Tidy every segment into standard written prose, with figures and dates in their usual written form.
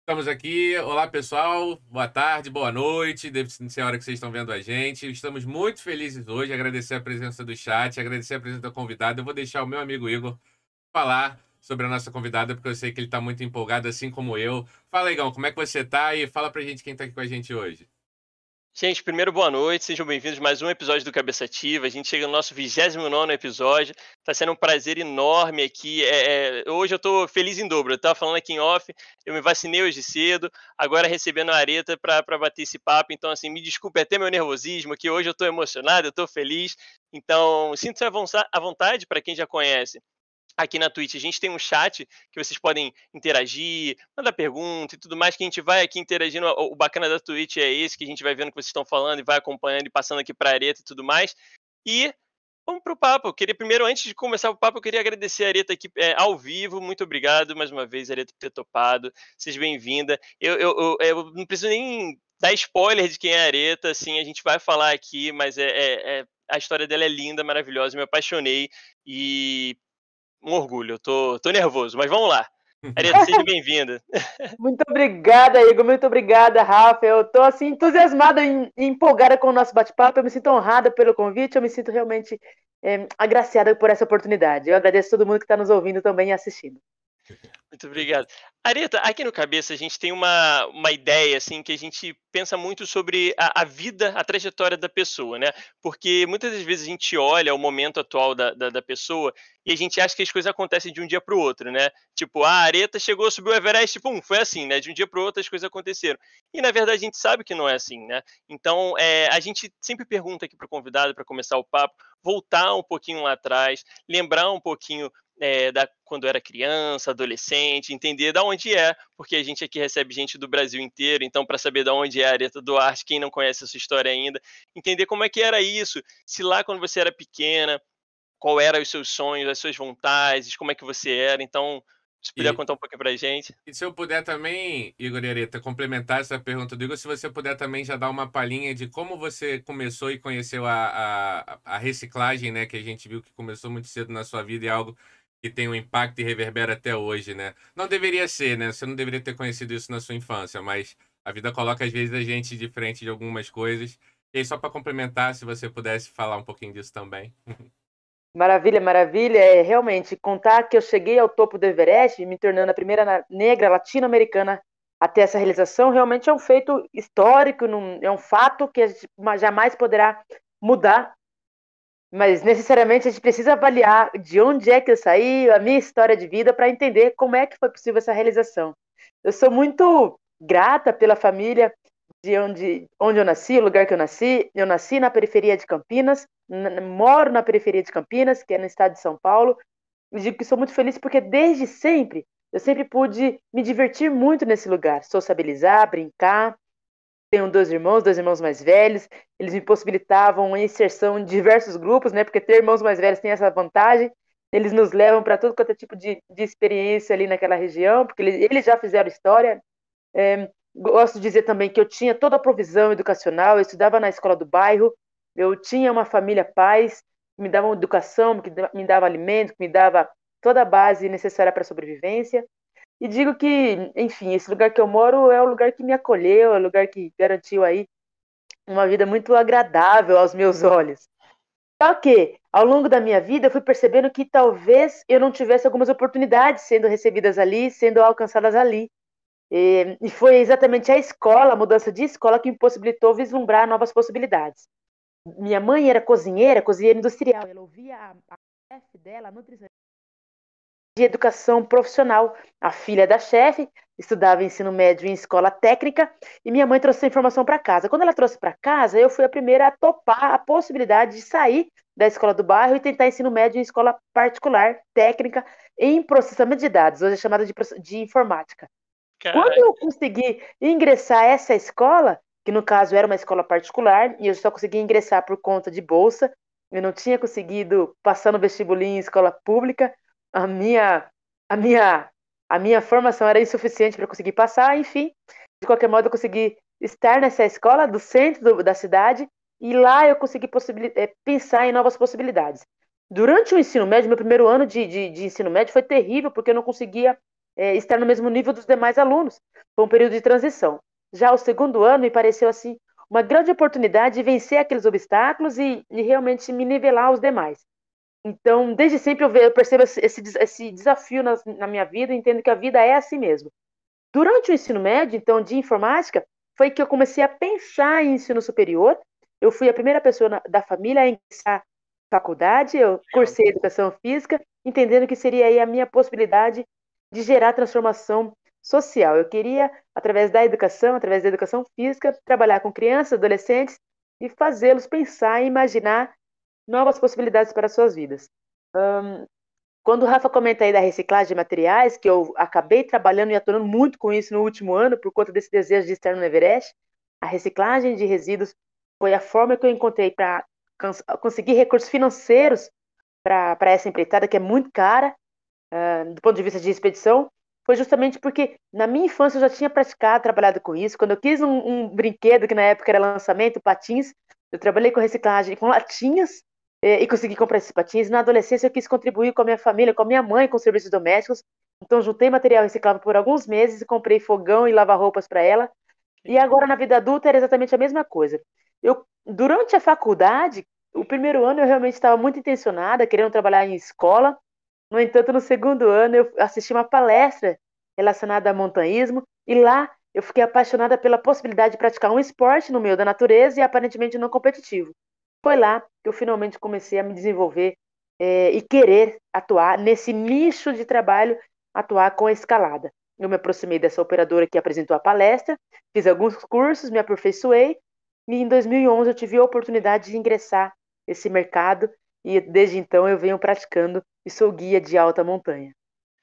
Estamos aqui. Olá, pessoal. Boa tarde, boa noite. Deve ser a hora que vocês estão vendo a gente. Estamos muito felizes hoje. Agradecer a presença do chat, agradecer a presença da convidada. Eu vou deixar o meu amigo Igor falar sobre a nossa convidada, porque eu sei que ele está muito empolgado, assim como eu. Fala, Igão, como é que você tá? E fala pra gente quem está aqui com a gente hoje. Gente, primeiro boa noite, sejam bem-vindos a mais um episódio do Cabeça Ativa. A gente chega no nosso 29º episódio. Tá sendo um prazer enorme aqui. Hoje eu tô feliz em dobro. Eu tava falando aqui em off, eu me vacinei hoje cedo, agora recebendo a Areta para bater esse papo. Então, assim, me desculpe até meu nervosismo, que hoje eu tô emocionado, eu tô feliz. Então, sinta-se à vontade para quem já conhece. Aqui na Twitch a gente tem um chat que vocês podem interagir, mandar pergunta e tudo mais, que a gente vai aqui interagindo. O bacana da Twitch é esse, que a gente vai vendo o que vocês estão falando e vai acompanhando e passando aqui para a Areta e tudo mais. E vamos pro papo. Eu queria primeiro, antes de começar o papo, eu queria agradecer a Areta aqui ao vivo. Muito obrigado mais uma vez, Areta, por ter topado. Seja bem-vinda. Eu não preciso nem dar spoiler de quem é a Areta, assim, a gente vai falar aqui, mas a história dela é linda, maravilhosa, me apaixonei e um orgulho, eu tô nervoso, mas vamos lá. Areta, seja bem-vinda. Muito obrigada, Igor. Muito obrigada, Rafa. Eu tô assim entusiasmada e empolgada com o nosso bate-papo. Eu me sinto honrada pelo convite. Eu me sinto realmente agraciada por essa oportunidade. Eu agradeço a todo mundo que está nos ouvindo também e assistindo. Muito obrigado. Areta, aqui no Cabeça a gente tem uma ideia, assim, que a gente pensa muito sobre a vida, a trajetória da pessoa, né? Porque muitas das vezes a gente olha o momento atual da pessoa e a gente acha que as coisas acontecem de um dia para o outro, né? Tipo, a Areta chegou, subiu o Everest, pum, foi assim, né? De um dia para o outro as coisas aconteceram. E na verdade a gente sabe que não é assim, né? Então, a gente sempre pergunta aqui para o convidado, para começar o papo, voltar um pouquinho lá atrás, lembrar um pouquinho quando era criança, adolescente, entender da onde é, porque a gente aqui recebe gente do Brasil inteiro, então para saber da onde é a Areta Duarte, quem não conhece a sua história ainda, entender como é que era isso, se lá quando você era pequena, qual eram os seus sonhos, as suas vontades, como é que você era, então, se puder E, contar um pouquinho pra gente. e se eu puder também, Igor e Areta, complementar essa pergunta do Igor, se você puder também já dar uma palhinha de como você começou e conheceu a reciclagem, né? Que a gente viu que começou muito cedo na sua vida e é algo que tem um impacto e reverbera até hoje, né? Não deveria ser, né? Você não deveria ter conhecido isso na sua infância, mas a vida coloca às vezes a gente de frente de algumas coisas. E aí, só para complementar, se você pudesse falar um pouquinho disso também. Maravilha, maravilha. É realmente contar que eu cheguei ao topo do Everest, me tornando a primeira negra latino-americana a ter essa realização, realmente é um feito histórico, é um fato que a gente jamais poderá mudar. Mas necessariamente a gente precisa avaliar de onde é que eu saí, a minha história de vida, para entender como é que foi possível essa realização. Eu sou muito grata pela família de onde eu nasci, o lugar que eu nasci. Eu nasci na periferia de Campinas, moro na periferia de Campinas, que é no estado de São Paulo. Eu digo que sou muito feliz porque desde sempre eu sempre pude me divertir muito nesse lugar, sociabilizar, brincar. Tenho dois irmãos mais velhos, eles me possibilitavam a inserção em diversos grupos, né? Porque ter irmãos mais velhos tem essa vantagem. Eles nos levam para todo quanto é tipo de experiência ali naquela região, porque eles já fizeram história. Gosto de dizer também que eu tinha toda a provisão educacional, eu estudava na escola do bairro, eu tinha uma família paz, que me davam educação, que me dava alimento, que me dava toda a base necessária para a sobrevivência. E digo que, enfim, esse lugar que eu moro é o lugar que me acolheu, é o lugar que garantiu aí uma vida muito agradável aos meus olhos. Só que, ao longo da minha vida, eu fui percebendo que talvez eu não tivesse algumas oportunidades sendo recebidas ali, sendo alcançadas ali. E foi exatamente a escola, a mudança de escola, que me possibilitou vislumbrar novas possibilidades. Minha mãe era cozinheira, cozinheira industrial. Ela ouvia a chefe dela, a nutricionista, de educação profissional. A filha da chefe estudava ensino médio em escola técnica e minha mãe trouxe essa informação para casa. Quando ela trouxe para casa, eu fui a primeira a topar a possibilidade de sair da escola do bairro e tentar ensino médio em escola particular, técnica, em processamento de dados, hoje é chamada de informática. Quando Caraca, eu consegui ingressar essa escola, que no caso era uma escola particular, e eu só consegui ingressar por conta de bolsa, eu não tinha conseguido passar no vestibulinho em escola pública, a minha, a minha, a minha formação era insuficiente para conseguir passar, enfim, de qualquer modo eu consegui estar nessa escola do centro da cidade, e lá eu consegui pensar em novas possibilidades. Durante o ensino médio, meu primeiro ano de ensino médio foi terrível, porque eu não conseguia estar no mesmo nível dos demais alunos. Foi um período de transição. Já o segundo ano me pareceu assim uma grande oportunidade de vencer aqueles obstáculos e realmente me nivelar aos demais. Então, desde sempre eu percebo esse desafio na minha vida e entendo que a vida é assim mesmo. Durante o ensino médio, então, de informática, foi que eu comecei a pensar em ensino superior. Eu fui a primeira pessoa da família a ingressar na faculdade, eu cursei educação física, entendendo que seria aí a minha possibilidade de gerar transformação social. Eu queria, através da educação física, trabalhar com crianças, adolescentes e fazê-los pensar e imaginar novas possibilidades para as suas vidas. Quando o Rafa comenta aí da reciclagem de materiais, que eu acabei trabalhando e atuando muito com isso no último ano, por conta desse desejo de estar no Everest, a reciclagem de resíduos foi a forma que eu encontrei para conseguir recursos financeiros para essa empreitada, que é muito cara, do ponto de vista de expedição, foi justamente porque na minha infância eu já tinha praticado, trabalhado com isso. Quando eu quis um brinquedo, que na época era lançamento, patins, eu trabalhei com reciclagem, com latinhas, e consegui comprar esses patins. Na adolescência eu quis contribuir com a minha família, com a minha mãe, com serviços domésticos. Então juntei material reciclável por alguns meses e comprei fogão e lavar-roupas para ela. E agora na vida adulta era exatamente a mesma coisa. Durante a faculdade, o primeiro ano eu realmente estava muito intencionada, querendo trabalhar em escola. No entanto, no segundo ano, eu assisti uma palestra relacionada a montanhismo e lá eu fiquei apaixonada pela possibilidade de praticar um esporte no meio da natureza e aparentemente não competitivo. Foi lá que eu finalmente comecei a me desenvolver e querer atuar nesse nicho de trabalho, atuar com a escalada. Eu me aproximei dessa operadora que apresentou a palestra, fiz alguns cursos, me aperfeiçoei e em 2011 eu tive a oportunidade de ingressar nesse mercado e desde então eu venho praticando e sou guia de alta montanha.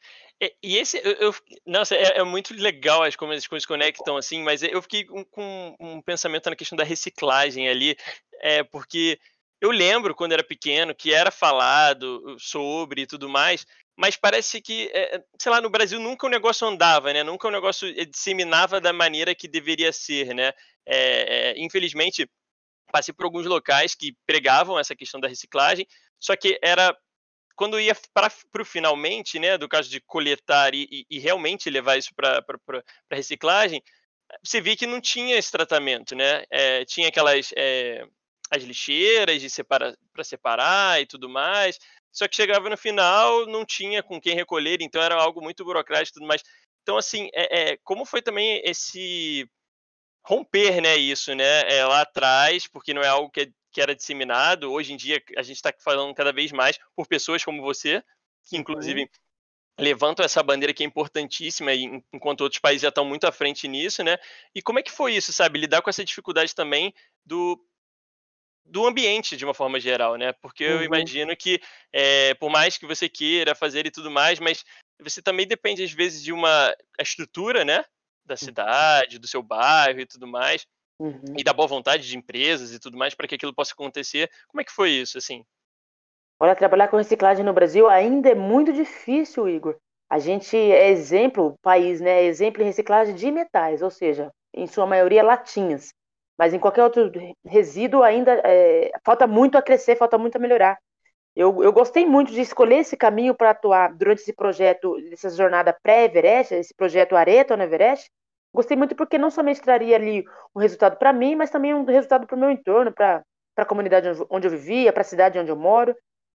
E esse nossa, é muito legal como as coisas conectam, assim, mas eu fiquei com um pensamento na questão da reciclagem ali, porque eu lembro quando era pequeno que era falado sobre e tudo mais, mas parece que, sei lá, no Brasil nunca o negócio andava, né, nunca o negócio, disseminava da maneira que deveria ser, né. Infelizmente, passei por alguns locais que pregavam essa questão da reciclagem, só que era quando ia para o finalmente, né, do caso de coletar e realmente levar isso para reciclagem, você via que não tinha esse tratamento, né? Tinha aquelas as lixeiras de para separar e tudo mais. Só que chegava no final, não tinha com quem recolher, então era algo muito burocrático e tudo mais. Então, assim, como foi também esse romper, né, isso, né, lá atrás, porque não é algo que era disseminado. Hoje em dia a gente está falando cada vez mais por pessoas como você, que Uhum. inclusive levantam essa bandeira que é importantíssima, e enquanto outros países já estão muito à frente nisso, né. E como é que foi isso, sabe, lidar com essa dificuldade também do ambiente de uma forma geral, né, porque eu Uhum. imagino que, por mais que você queira fazer e tudo mais, mas você também depende às vezes de uma a estrutura, né, da cidade, do seu bairro e tudo mais, Uhum. e da boa vontade de empresas e tudo mais para que aquilo possa acontecer. Como é que foi isso, assim? Olha, trabalhar com reciclagem no Brasil ainda é muito difícil, Igor. A gente é exemplo, o país, né? É exemplo em reciclagem de metais, ou seja, em sua maioria latinhas. Mas em qualquer outro resíduo ainda falta muito a crescer, falta muito a melhorar. Eu gostei muito de escolher esse caminho para atuar durante esse projeto, essa jornada pré-Everest, esse projeto Areto no Everest. Gostei muito porque não somente traria ali um resultado para mim, mas também um resultado para o meu entorno, para a comunidade onde eu vivia, para a cidade onde eu moro.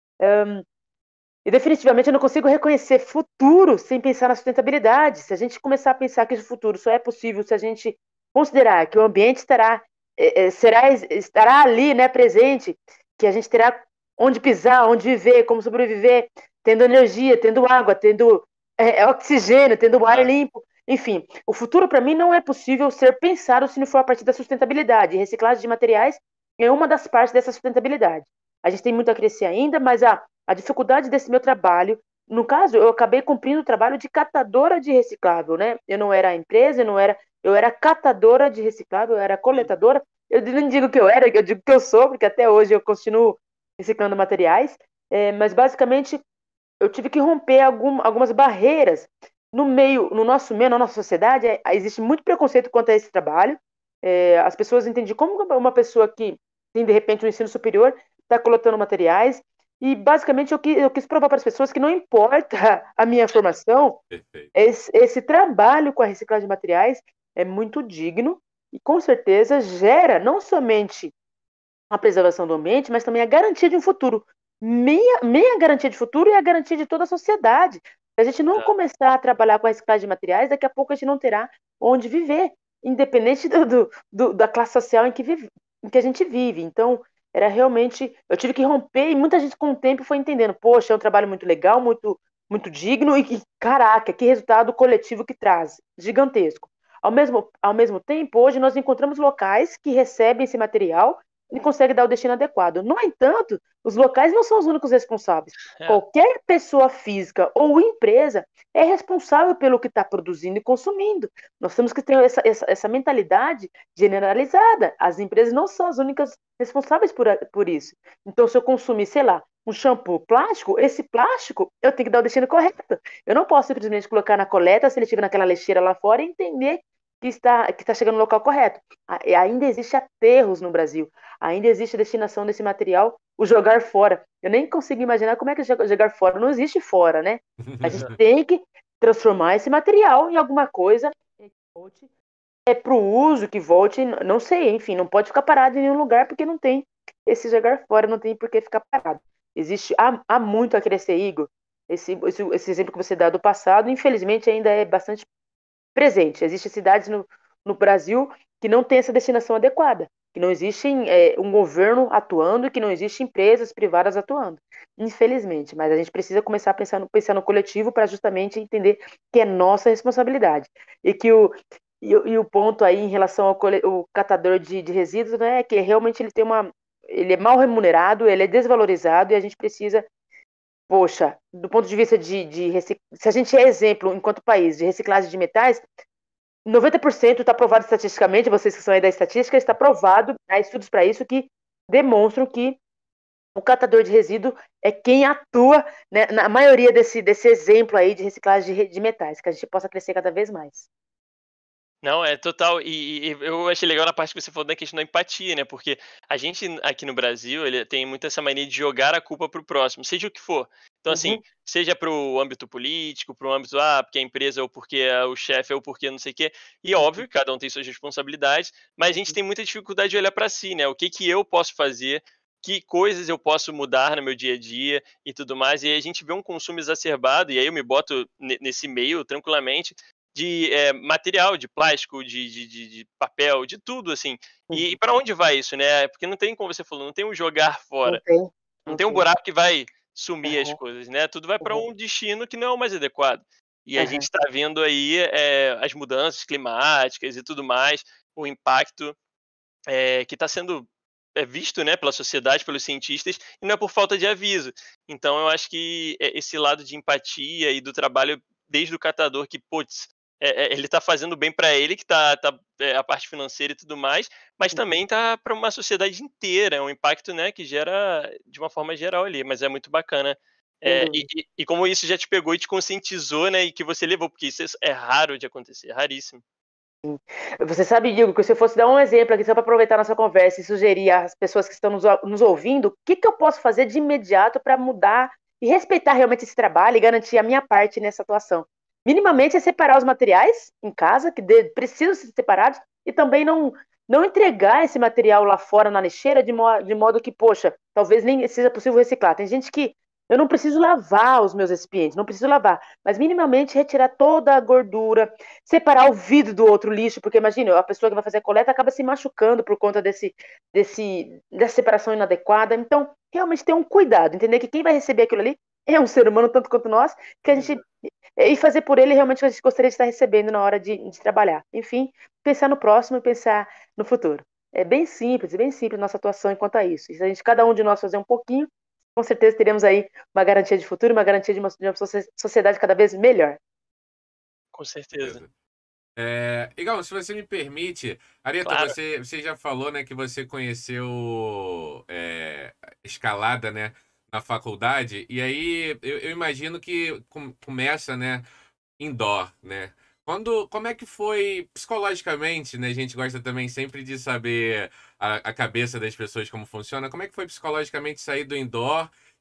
E definitivamente eu não consigo reconhecer futuro sem pensar na sustentabilidade. Se a gente começar a pensar que o futuro só é possível se a gente considerar que o ambiente estará ali, né, presente, que a gente terá onde pisar, onde viver, como sobreviver, tendo energia, tendo água, tendo oxigênio, tendo ar Claro. limpo. Enfim, o futuro para mim não é possível ser pensado se não for a partir da sustentabilidade. E reciclagem de materiais é uma das partes dessa sustentabilidade. A gente tem muito a crescer ainda, mas a dificuldade desse meu trabalho, no caso, eu acabei cumprindo o trabalho de catadora de reciclável, né? Eu não era a empresa, eu era catadora de reciclável, eu era coletadora. Eu não digo que eu era, eu digo que eu sou, porque até hoje eu continuo reciclando materiais. Mas basicamente eu tive que romper algumas barreiras no nosso meio, na nossa sociedade. Existe muito preconceito quanto a esse trabalho. As pessoas entendem como uma pessoa que tem de repente um ensino superior está coletando materiais E basicamente eu quis provar para as pessoas que não importa a minha formação, Perfeito. esse trabalho com a reciclagem de materiais é muito digno e com certeza gera não somente a preservação do ambiente, mas também a garantia de um futuro. Meia garantia de futuro e a garantia de toda a sociedade. Se a gente não Exato. começar a trabalhar com a reciclagem de materiais, daqui a pouco a gente não terá onde viver, independente da classe social em que a gente vive. Então, era realmente. Eu tive que romper e muita gente com o tempo foi entendendo: poxa, é um trabalho muito legal, muito digno e, caraca, que resultado coletivo que traz gigantesco. Ao mesmo tempo, hoje nós encontramos locais que recebem esse material e consegue dar o destino adequado. No entanto, os locais não são os únicos responsáveis. É. Qualquer pessoa física ou empresa é responsável pelo que está produzindo e consumindo. Nós temos que ter essa mentalidade generalizada. As empresas não são as únicas responsáveis por isso. Então, se eu consumir, sei lá, um shampoo plástico, esse plástico eu tenho que dar o destino correto. Eu não posso simplesmente colocar na coleta seletiva naquela lixeira lá fora e entender que está chegando no local correto. Ainda existe aterros no Brasil, ainda existe a destinação desse material, o jogar fora. Eu nem consigo imaginar como é que jogar fora. Não existe fora, né? A gente tem que transformar esse material em alguma coisa que volte para o uso, que volte, não sei, enfim, não pode ficar parado em nenhum lugar porque não tem esse jogar fora, não tem por que ficar parado. Há muito a crescer, Igor. Esse exemplo que você dá do passado, infelizmente, ainda é bastante presente. Existem cidades no Brasil que não têm essa destinação adequada, que não existe um governo atuando e que não existem empresas privadas atuando. Infelizmente, mas a gente precisa começar a pensar no coletivo para justamente entender que é nossa responsabilidade. E que o ponto aí em relação ao catador de resíduos, né, é que realmente ele é mal remunerado, ele é desvalorizado e a gente precisa, poxa, do ponto de vista se a gente é exemplo enquanto país de reciclagem de metais, 90% está provado estatisticamente, vocês que são aí da estatística, está provado, há estudos para isso que demonstram que o catador de resíduo é quem atua, né, na maioria desse exemplo aí de reciclagem de metais, que a gente possa crescer cada vez mais. Não, é total. E eu achei legal na parte que você falou da questão da empatia, né? Porque a gente aqui no Brasil, ele tem muito essa mania de jogar a culpa pro próximo, seja o que for. Então, assim, Uhum, seja pro âmbito político, pro âmbito, porque a empresa ou porque o chefe ou porque não sei o quê. E óbvio, uhum, cada um tem suas responsabilidades, mas a gente tem muita dificuldade de olhar para si, né? O que que eu posso fazer? Que coisas eu posso mudar no meu dia a dia e tudo mais. E aí a gente vê um consumo exacerbado, e aí eu me boto nesse meio tranquilamente, de material, de plástico, de papel, de tudo, assim. uhum. E para onde vai isso, né? Porque não tem, como você falou, não tem um jogar Não fora, tem, não não tem um tem. buraco que vai sumir as Uhum, coisas, né? Tudo vai para uhum, um destino que não é o mais adequado. E a gente uhum. está vendo aí as mudanças climáticas e tudo mais, o impacto que está sendo visto, né, pela sociedade, pelos cientistas, e não é por falta de aviso. Então, eu acho que esse lado de empatia e do trabalho desde o catador que, putz, ele está fazendo bem para ele, que a parte financeira e tudo mais, mas também tá para uma sociedade inteira, é um impacto, né, que gera de uma forma geral ali, mas é muito bacana. Sem E, dúvida. e como isso já te pegou e te conscientizou, né, e que você levou, porque isso é raro de acontecer, é raríssimo. Você sabe, Diego, que se eu fosse dar um exemplo aqui, só para aproveitar a nossa conversa e sugerir às pessoas que estão nos ouvindo, o que eu posso fazer de imediato para mudar e respeitar realmente esse trabalho e garantir a minha parte nessa atuação? Minimamente é separar os materiais em casa, que precisam ser separados, e também não entregar esse material lá fora na lixeira de modo que, poxa, talvez nem seja possível reciclar. Tem gente que eu não preciso lavar os meus recipientes, não preciso lavar, mas minimamente retirar toda a gordura, separar o vidro do outro lixo, porque imagina, a pessoa que vai fazer a coleta acaba se machucando por conta dessa separação inadequada. Então, realmente ter um cuidado, entender que quem vai receber aquilo ali é um ser humano tanto quanto nós, que a gente e fazer por ele realmente o que a gente gostaria de estar recebendo na hora de trabalhar. Enfim, pensar no próximo e pensar no futuro. É bem simples nossa atuação enquanto a isso. E se a gente, cada um de nós fazer um pouquinho, com certeza teremos aí uma garantia de futuro, uma garantia de uma sociedade cada vez melhor. Com certeza. Beleza. Igão, se você me permite, Areta, Claro. você já falou, né, que você conheceu escalada, né, na faculdade, e aí eu imagino que começa, né, indoor, né? Como é que foi psicologicamente, né? A gente gosta também sempre de saber a cabeça das pessoas como funciona. Como é que foi psicologicamente sair do indoor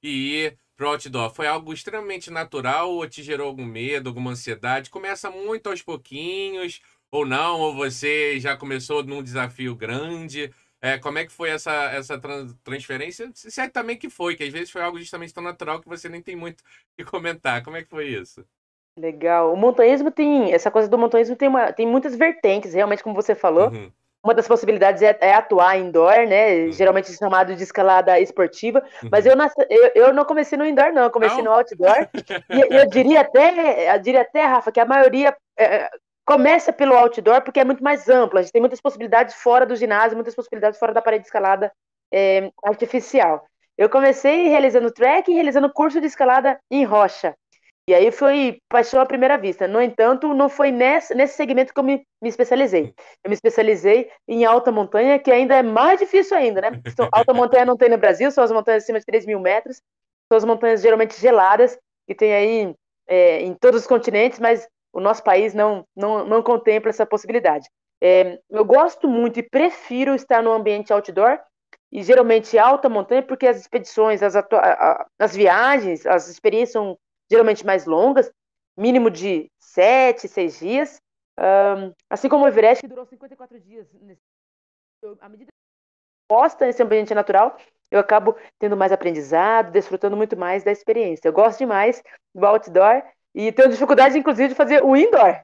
e ir pro outdoor? Foi algo extremamente natural ou te gerou algum medo, alguma ansiedade? Começa muito aos pouquinhos ou não? Ou você já começou num desafio grande? Como é que foi essa transferência? Se é também que foi, que às vezes foi algo justamente tão natural que você nem tem muito o que comentar. Como é que foi isso? Legal. O montanhismo tem, essa coisa do montanhismo tem muitas vertentes, realmente, como você falou. Uhum, Uma das possibilidades é atuar indoor, né? uhum, Geralmente chamado de escalada esportiva. Mas uhum. eu não comecei no indoor, não. Eu comecei Não? no outdoor. E eu diria até, Rafa, que a maioria começa pelo outdoor porque é muito mais amplo. A gente tem muitas possibilidades fora do ginásio, muitas possibilidades fora da parede de escalada artificial. Eu comecei realizando trekking, realizando curso de escalada em rocha. E aí foi paixão à primeira vista. No entanto, não foi nesse segmento que eu me especializei. Eu me especializei em alta montanha, que ainda é mais difícil ainda, né? Alta montanha não tem no Brasil, são as montanhas acima de 3.000 metros. São as montanhas geralmente geladas, que tem aí em todos os continentes, mas o nosso país não contempla essa possibilidade. Eu gosto muito e prefiro estar no ambiente outdoor, e geralmente alta montanha, porque as expedições, as viagens, as experiências são geralmente mais longas, mínimo de 7, 6 dias. Assim como o Everest, que durou 54 dias. À medida que posta nesse ambiente natural, eu acabo tendo mais aprendizado, desfrutando muito mais da experiência. Eu gosto demais do outdoor e tenho dificuldade, inclusive, de fazer o indoor.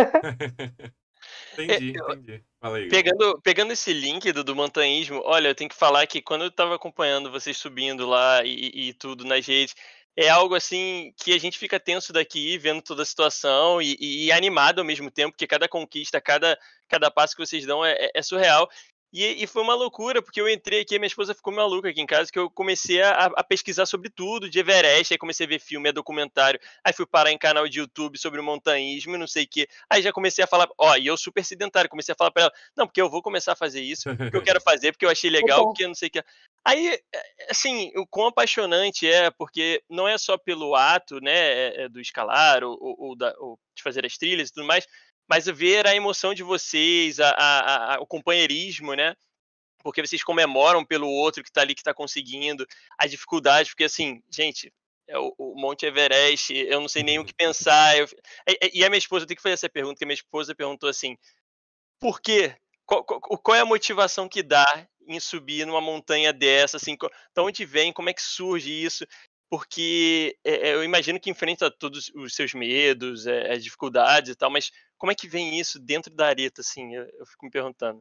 É, Entendi. Fala aí, Igor. pegando esse link do montanhismo, olha, eu tenho que falar que quando eu estava acompanhando vocês subindo lá e tudo nas redes, é algo assim que a gente fica tenso daqui, vendo toda a situação e animado ao mesmo tempo, porque cada conquista, cada passo que vocês dão é surreal. E foi uma loucura, porque eu entrei aqui, minha esposa ficou maluca aqui em casa, que eu comecei a pesquisar sobre tudo de Everest, aí comecei a ver filme, documentário, aí fui parar em canal de YouTube sobre montanhismo e não sei o quê. Aí já comecei a falar, ó, e eu super sedentário, comecei a falar pra ela, não, porque eu vou começar a fazer isso, porque eu quero fazer, porque eu achei legal, Legal. porque eu não sei o que. Aí, assim, o quão apaixonante é, porque não é só pelo ato, né, do escalar ou de fazer as trilhas e tudo mais, mas ver a emoção de vocês, o companheirismo, né? Porque vocês comemoram pelo outro que tá ali, que tá conseguindo, as dificuldades, porque assim, gente, o Monte Everest, eu não sei nem o que pensar. E a minha esposa, eu tenho que fazer essa pergunta, que a minha esposa perguntou assim: por quê? Qual é a motivação que dá em subir numa montanha dessa? Assim, da onde vem? Como é que surge isso? Porque eu imagino que enfrenta todos os seus medos, as dificuldades e tal, mas como é que vem isso dentro da areta, assim? Eu fico me perguntando.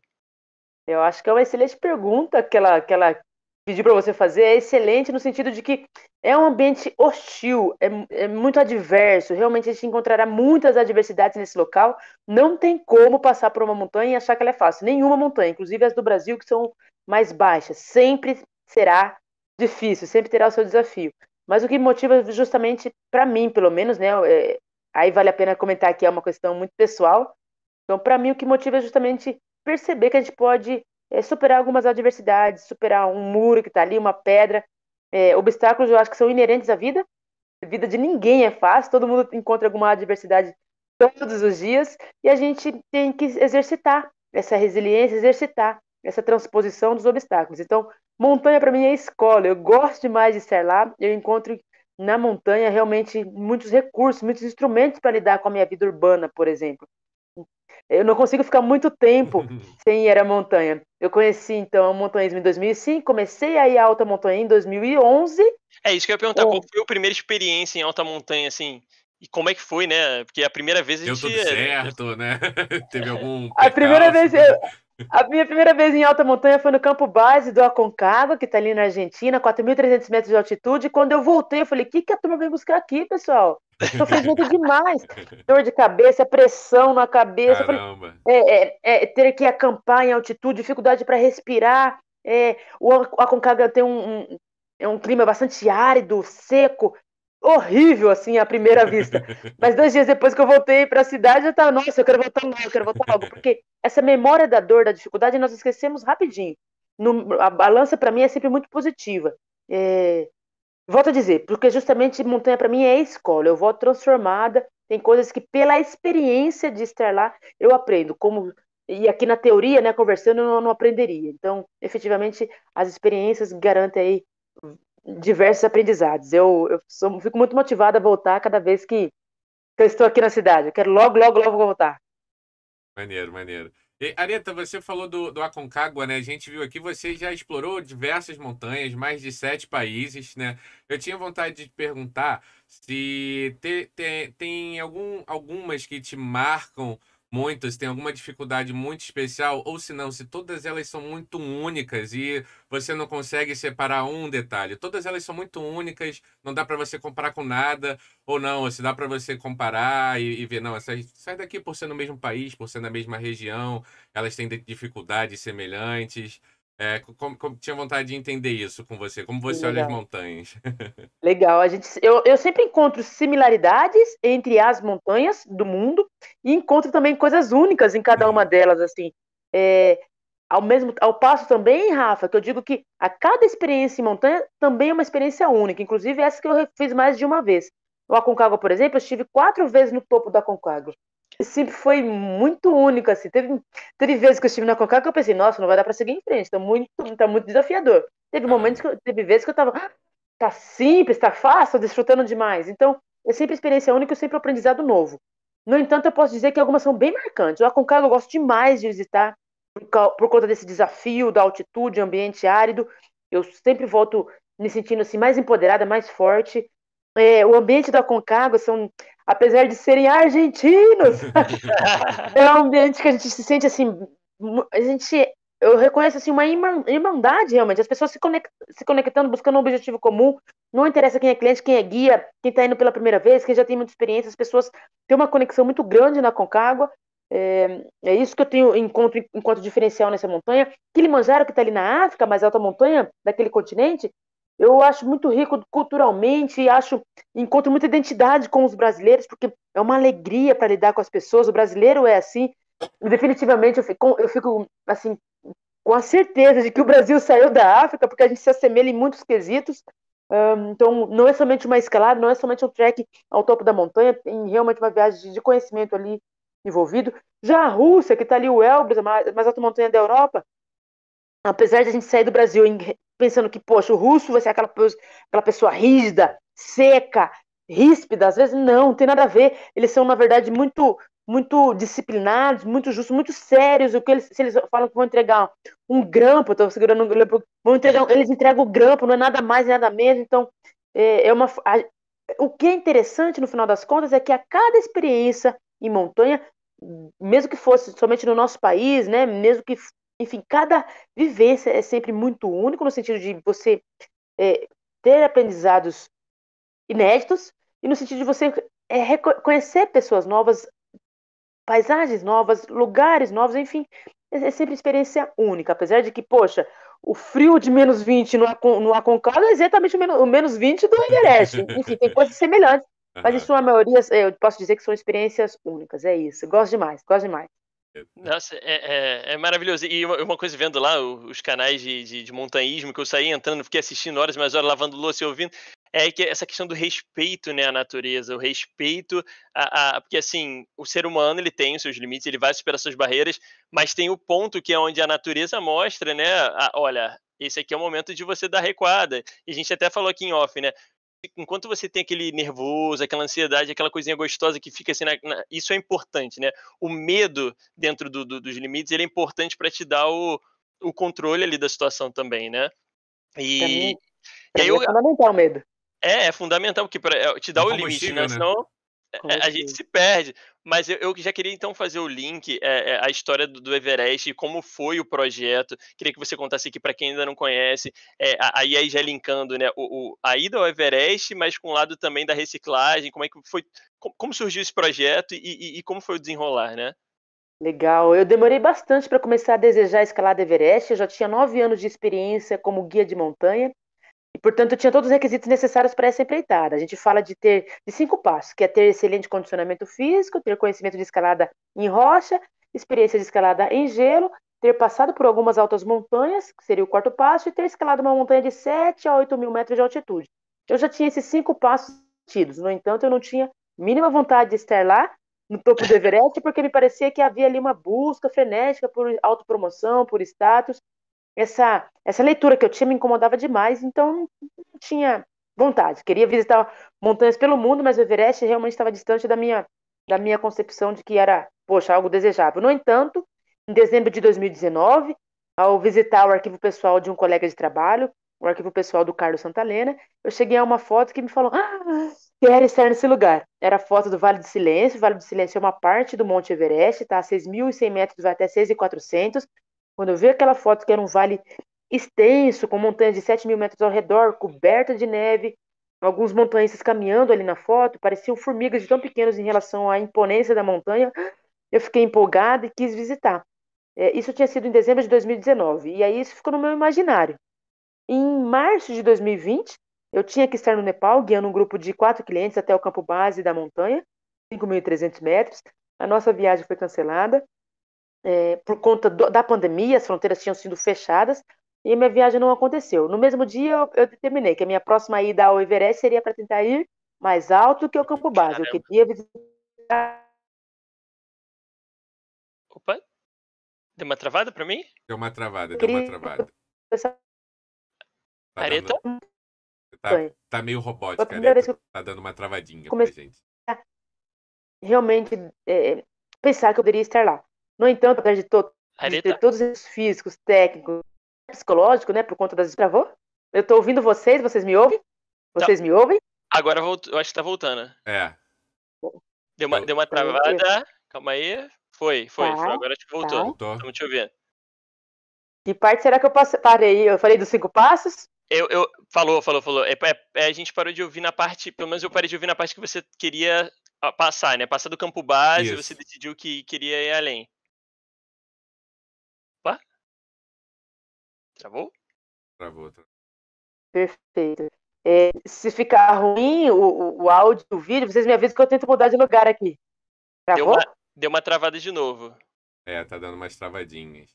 Eu acho que é uma excelente pergunta que ela pediu para você fazer. É excelente no sentido de que é um ambiente hostil, é muito adverso. Realmente a gente encontrará muitas adversidades nesse local. Não tem como passar por uma montanha e achar que ela é fácil. Nenhuma montanha, inclusive as do Brasil, que são mais baixas. Sempre será difícil, sempre terá o seu desafio. Mas o que me motiva justamente, para mim, pelo menos, né? Aí vale a pena comentar que é uma questão muito pessoal. Então, para mim, o que motiva é justamente perceber que a gente pode superar algumas adversidades, superar um muro que está ali, uma pedra. Obstáculos eu acho que são inerentes à vida. A vida de ninguém é fácil, todo mundo encontra alguma adversidade todos os dias e a gente tem que exercitar essa resiliência, exercitar essa transposição dos obstáculos. Então, montanha para mim é escola. Eu gosto demais de estar lá. Eu encontro na montanha realmente muitos recursos, muitos instrumentos para lidar com a minha vida urbana, por exemplo. Eu não consigo ficar muito tempo sem ir à montanha. Eu conheci, então, o montanhismo em 2005, comecei a ir à alta montanha em 2011. É isso que eu ia perguntar, qual foi a primeira experiência em alta montanha, assim? E como é que foi, né? Porque a primeira vez a Deu gente. tudo certo, né? Teve algum A primeira percalço? vez, a minha primeira vez em alta montanha foi no campo base do Aconcagua, que está ali na Argentina, 4.300 metros de altitude. E quando eu voltei, eu falei: o que, que a turma vem buscar aqui, pessoal? Sofrimento demais. Dor de cabeça, pressão na cabeça. Eu falei: Caramba. ter que acampar em altitude, dificuldade para respirar. O Aconcagua tem um clima bastante árido, seco, horrível, assim, à primeira vista. Mas 2 dias depois que eu voltei para a cidade, eu estava, nossa, eu quero voltar logo, eu quero voltar logo. Porque essa memória da dor, da dificuldade, nós esquecemos rapidinho. A balança, para mim, é sempre muito positiva. Volto a dizer, porque justamente montanha, para mim, é escola. Eu volto transformada. Tem coisas que, pela experiência de estar lá, eu aprendo. E aqui na teoria, né, conversando, eu não aprenderia. Então, efetivamente, as experiências garantem aí diversos aprendizados. Fico muito motivada a voltar cada vez que eu estou aqui na cidade. Eu quero logo, logo, logo voltar. Maneiro, maneiro. E, Areta, você falou do Aconcagua, né? A gente viu aqui, você já explorou diversas montanhas, mais de 7 países, né? Eu tinha vontade de te perguntar se tem algumas que te marcam muito, se tem alguma dificuldade muito especial, ou se não, se todas elas são muito únicas e você não consegue separar um detalhe. Todas elas são muito únicas, não dá para você comparar com nada. Ou não, se dá para você comparar e ver, não, essas sai daqui por ser no mesmo país, por ser na mesma região, elas têm dificuldades semelhantes. Tinha vontade de entender isso com você, como você olha as Legal. montanhas. Legal. Eu sempre encontro similaridades entre as montanhas do mundo e encontro também coisas únicas em cada uma Sim. delas, assim. É, ao passo também, Rafa, que eu digo que a cada experiência em montanha também é uma experiência única, inclusive essa que eu fiz mais de uma vez. No Aconcagua, por exemplo, eu estive 4 vezes no topo do Aconcagua. E sempre foi muito único, assim. Teve vezes que eu estive no Aconcagua que eu pensei, nossa, não vai dar para seguir em frente, tá muito desafiador. Aham. Teve vezes que eu tava, tá simples, tá fácil, tô desfrutando demais. Então, é sempre experiência única e sempre aprendizado novo. No entanto, eu posso dizer que algumas são bem marcantes. O Aconcagua eu gosto demais de visitar por conta desse desafio da altitude, ambiente árido. Eu sempre volto me sentindo assim mais empoderada, mais forte. O ambiente da Aconcagua apesar de serem argentinos, é um ambiente que a gente se sente assim, eu reconheço assim uma irmandade realmente, as pessoas se conectando, buscando um objetivo comum. Não interessa quem é cliente, quem é guia, quem está indo pela primeira vez, quem já tem muita experiência, as pessoas têm uma conexão muito grande na Aconcagua. É isso que eu tenho enquanto diferencial nessa montanha. Kilimanjaro, que está ali na África, a mais alta montanha daquele continente, eu acho muito rico culturalmente e encontro muita identidade com os brasileiros, porque é uma alegria para lidar com as pessoas. O brasileiro é assim. E definitivamente eu fico assim com a certeza de que o Brasil saiu da África, porque a gente se assemelha em muitos quesitos. Então, não é somente uma escalada, não é somente um trek ao topo da montanha, tem realmente uma viagem de conhecimento ali envolvido. Já a Rússia, que está ali o Elbrus, a mais alta montanha da Europa, apesar de a gente sair do Brasil pensando que, poxa, o russo vai ser aquela pessoa rígida, seca, ríspida, às vezes não tem nada a ver. Eles são, na verdade, muito disciplinados, muito justos, muito sérios. Se eles falam que vão entregar um grampo, estou segurando um grampo, eles entregam o grampo, não é nada mais, nada menos. Então, o que é interessante no final das contas é que a cada experiência em montanha, mesmo que fosse somente no nosso país, né, mesmo que, enfim, cada vivência é sempre muito único no sentido de você ter aprendizados inéditos e no sentido de você conhecer pessoas novas, paisagens novas, lugares novos, enfim, é sempre experiência única, apesar de que, poxa, o frio de -20 no Aconcagua é exatamente o -20 do Everest. Enfim, tem coisas semelhantes, mas em Aham. sua maioria eu posso dizer que são experiências únicas, é isso. Gosto demais, gosto demais. Nossa, é maravilhoso. E uma coisa, vendo lá os canais de montanhismo, que eu saí entrando, fiquei assistindo horas e mais horas, lavando louça e ouvindo, é que essa questão do respeito, né, à natureza, o respeito porque assim, o ser humano, ele tem os seus limites, ele vai superar suas barreiras, mas tem o ponto que é onde a natureza mostra, né, olha, esse aqui é o momento de você dar recuada. E a gente até falou aqui em off, né, enquanto você tem aquele nervoso, aquela ansiedade, aquela coisinha gostosa que fica assim, isso é importante, né? O medo dentro dos limites, ele é importante para te dar o controle ali da situação também, né? Para mim, E, e para aí mim é fundamental o medo. é fundamental, porque te É dá o limite, né? combustível, né? Senão a gente Combustível. se perde. Mas eu já queria então fazer o link, a história do Everest, como foi o projeto. Queria que você contasse aqui para quem ainda não conhece, aí já linkando, né, a ida ao Everest, mas com o lado também da reciclagem, como é que foi, como surgiu esse projeto e como foi o desenrolar, né? Legal. Eu demorei bastante para começar a desejar escalar do Everest. Eu já tinha 9 anos de experiência como guia de montanha. E, portanto, eu tinha todos os requisitos necessários para essa empreitada. A gente fala de 5 passos, que é ter excelente condicionamento físico, ter conhecimento de escalada em rocha, experiência de escalada em gelo, ter passado por algumas altas montanhas, que seria o 4 passo, e ter escalado uma montanha de 7 a 8 mil metros de altitude. Eu já tinha esses 5 passos tidos. No entanto, eu não tinha mínima vontade de estar lá, no topo do Everest, porque me parecia que havia ali uma busca frenética por autopromoção, por status. essa leitura que eu tinha me incomodava demais, então não tinha vontade. Queria visitar montanhas pelo mundo, mas o Everest realmente estava distante da minha concepção de que era, poxa, algo desejável. No entanto, em dezembro de 2019, ao visitar o arquivo pessoal de um colega de trabalho, o arquivo pessoal do Carlos Santalena, eu cheguei a uma foto que me falou: quero estar nesse lugar. Era a foto do Vale do Silêncio. O Vale do Silêncio é uma parte do Monte Everest, tá? A 6.100 metros, vai até 6.400. Quando eu vi aquela foto que era um vale extenso, com montanhas de 7.000 metros ao redor, coberta de neve, alguns montanhistas caminhando ali na foto, pareciam formigas de tão pequenos em relação à imponência da montanha, eu fiquei empolgada e quis visitar. Isso tinha sido em dezembro de 2019, e aí isso ficou no meu imaginário. Em março de 2020, eu tinha que estar no Nepal, guiando um grupo de 4 clientes até o campo base da montanha, 5.300 metros. A nossa viagem foi cancelada por conta da pandemia, as fronteiras tinham sido fechadas e a minha viagem não aconteceu. No mesmo dia, eu determinei que a minha próxima ida ao Everest seria para tentar ir mais alto que o campo base. Eu queria visitar. Opa, deu uma travada para mim? Deu uma travada, Eu deu uma queria travada. essa Tá Areta? dando, tá meio Foi a robótica, primeira vez que Areta. eu Tá dando uma travadinha pra comecei gente. a realmente pensar que eu poderia estar lá. No entanto, apesar de ter Areta? todos os físicos, técnicos, psicológicos, né, por conta das travou, eu estou ouvindo vocês me ouvem? Tá. Vocês me ouvem? Agora voltou, eu acho que tá voltando. É. Deu uma travada. Calma aí. Foi. Tá, Agora acho que voltou. Voltou? Estamos te ouvindo. Que parte será que eu parei? Eu falei dos 5 passos? Falou. A gente parou de ouvir na parte, pelo menos eu parei de ouvir na parte que você queria passar, né? Passar do campo base, Isso. você decidiu que queria ir além. Opa? Travou? Travou. Perfeito. Se ficar ruim o áudio, o vídeo, vocês me avisam que eu tento mudar de lugar aqui. Travou? Deu uma travada de novo. Tá dando umas travadinhas.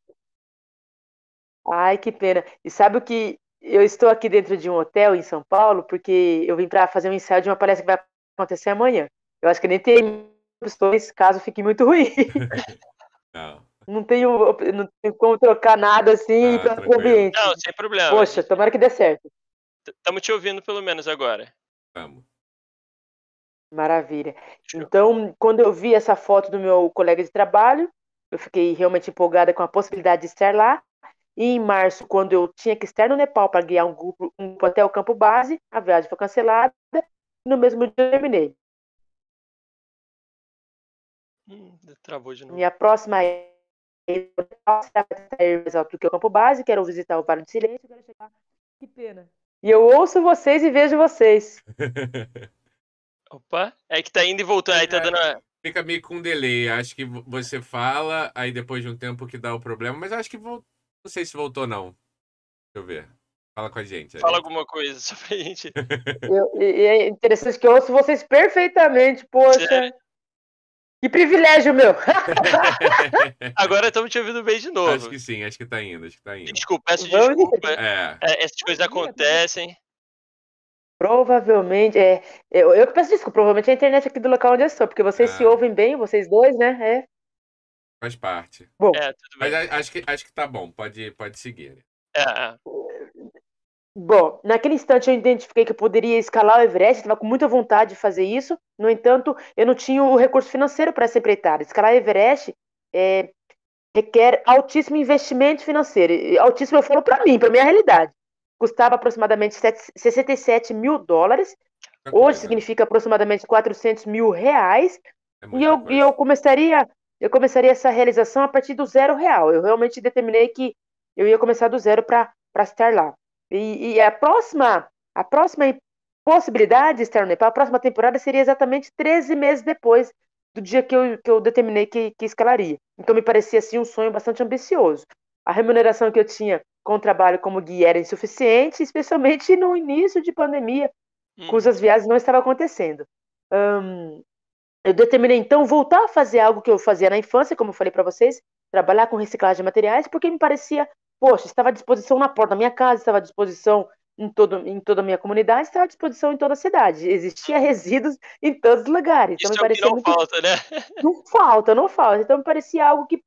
Ai, que pena. E sabe o que? Eu estou aqui dentro de um hotel em São Paulo porque eu vim para fazer um ensaio de uma palestra que vai acontecer amanhã. Eu acho que nem tem opções caso fique muito ruim. Não. Não tenho como trocar nada assim para o tranquilo. ambiente. Não, sem problema. Poxa, tomara que dê certo. Estamos te ouvindo pelo menos agora. Vamos. Maravilha. Então, quando eu vi essa foto do meu colega de trabalho, eu fiquei realmente empolgada com a possibilidade de estar lá. E em março, quando eu tinha que estar no Nepal para guiar um grupo até o campo base, a viagem foi cancelada. E no mesmo dia eu terminei. Travou de novo. Minha próxima será ir mais alto do que o campo base, quero visitar o Vale do Silêncio, quero chegar. Que pena. E eu ouço vocês e vejo vocês. Opa, é que tá indo e voltando, aí tá dando. Fica meio com delay. Acho que você fala, aí depois de um tempo que dá o problema, mas acho que voltou. Não sei se voltou, não. Deixa eu ver. Fala com a gente. Fala alguma coisa só pra gente. É interessante que eu ouço vocês perfeitamente, poxa. Sério? Que privilégio, meu! Agora estamos te ouvindo bem de novo. Acho que sim, acho que tá indo. Desculpa, peço desculpa. Essas coisas Imagina, acontecem. Provavelmente, eu que peço desculpa, provavelmente é a internet aqui do local onde eu estou, porque vocês se ouvem bem, vocês dois, né? Faz parte. Bom, tudo bem. Mas acho que tá bom, pode seguir. Bom, naquele instante eu identifiquei que eu poderia escalar o Everest, estava com muita vontade de fazer isso, no entanto, eu não tinha o recurso financeiro para essa empreitada. Escalar o Everest requer altíssimo investimento financeiro. E altíssimo eu falo para mim, para minha realidade. Custava aproximadamente $67 mil. Hoje significa aproximadamente R$400 mil. E eu começaria essa realização a partir do R$0. Eu realmente determinei que eu ia começar do zero para estar lá. E a próxima possibilidade de estar no Nepal, a próxima temporada seria exatamente 13 meses depois do dia que eu determinei que escalaria. Então me parecia assim um sonho bastante ambicioso. A remuneração que eu tinha com o trabalho como guia era insuficiente, especialmente no início de pandemia, cujas viagens não estavam acontecendo. Eu determinei então voltar a fazer algo que eu fazia na infância, como eu falei para vocês, trabalhar com reciclagem de materiais, porque me parecia, poxa, estava à disposição na porta da minha casa, estava à disposição em toda a minha comunidade, estava à disposição em toda a cidade. Existia resíduos em todos os lugares. Então, isso me parecia não falta, né? Não falta. Então me parecia algo que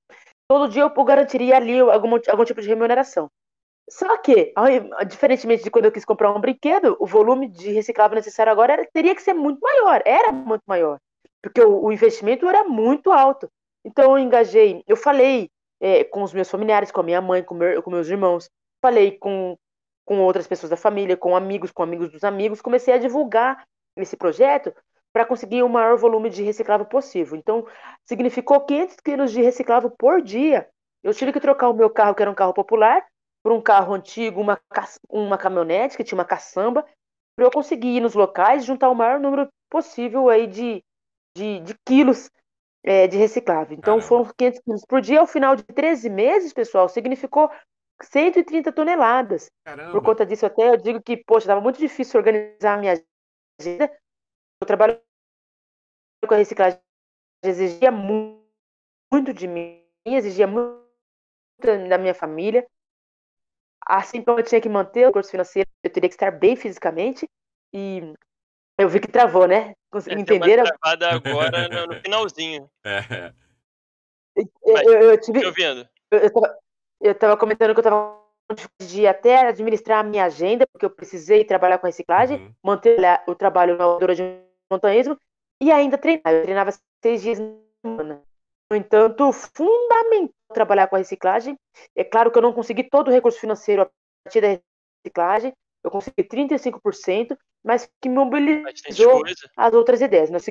todo dia eu garantiria ali algum tipo de remuneração. Só que, diferentemente de quando eu quis comprar um brinquedo, o volume de reciclável necessário agora teria que ser muito maior, era muito maior, porque o investimento era muito alto. Então eu falei com os meus familiares, com a minha mãe, com meus irmãos, falei com outras pessoas da família, com amigos dos amigos, comecei a divulgar esse projeto para conseguir o maior volume de reciclável possível. Então, significou 500 quilos de reciclável por dia. Eu tive que trocar o meu carro, que era um carro popular, por um carro antigo, uma caminhonete que tinha uma caçamba, para eu conseguir ir nos locais e juntar o maior número possível aí de quilos de reciclável. Então Caramba. foram 500 quilos por dia. Ao final de 13 meses, pessoal, significou 130 toneladas. Por Caramba. conta disso, até eu digo que, poxa, estava muito difícil organizar a minha agenda. Eu trabalho com a reciclagem, exigia muito de mim, exigia muito da minha família. Assim como eu tinha que manter o curso financeiro, eu teria que estar bem fisicamente. E eu vi que travou, né? Deu uma Entenderam? travada agora no finalzinho. É. Mas Eu tô te tive. ouvindo. Eu estava comentando que eu estava de até administrar a minha agenda, porque eu precisei trabalhar com reciclagem, Uhum. manter o trabalho na Aldora de montanhismo e ainda treinar. Eu treinava 6 dias na semana. No entanto, fundamental trabalhar com a reciclagem. É claro que eu não consegui todo o recurso financeiro a partir da reciclagem, eu consegui 35%, mas que Bastante mobilizou coisa. as outras ideias. Nós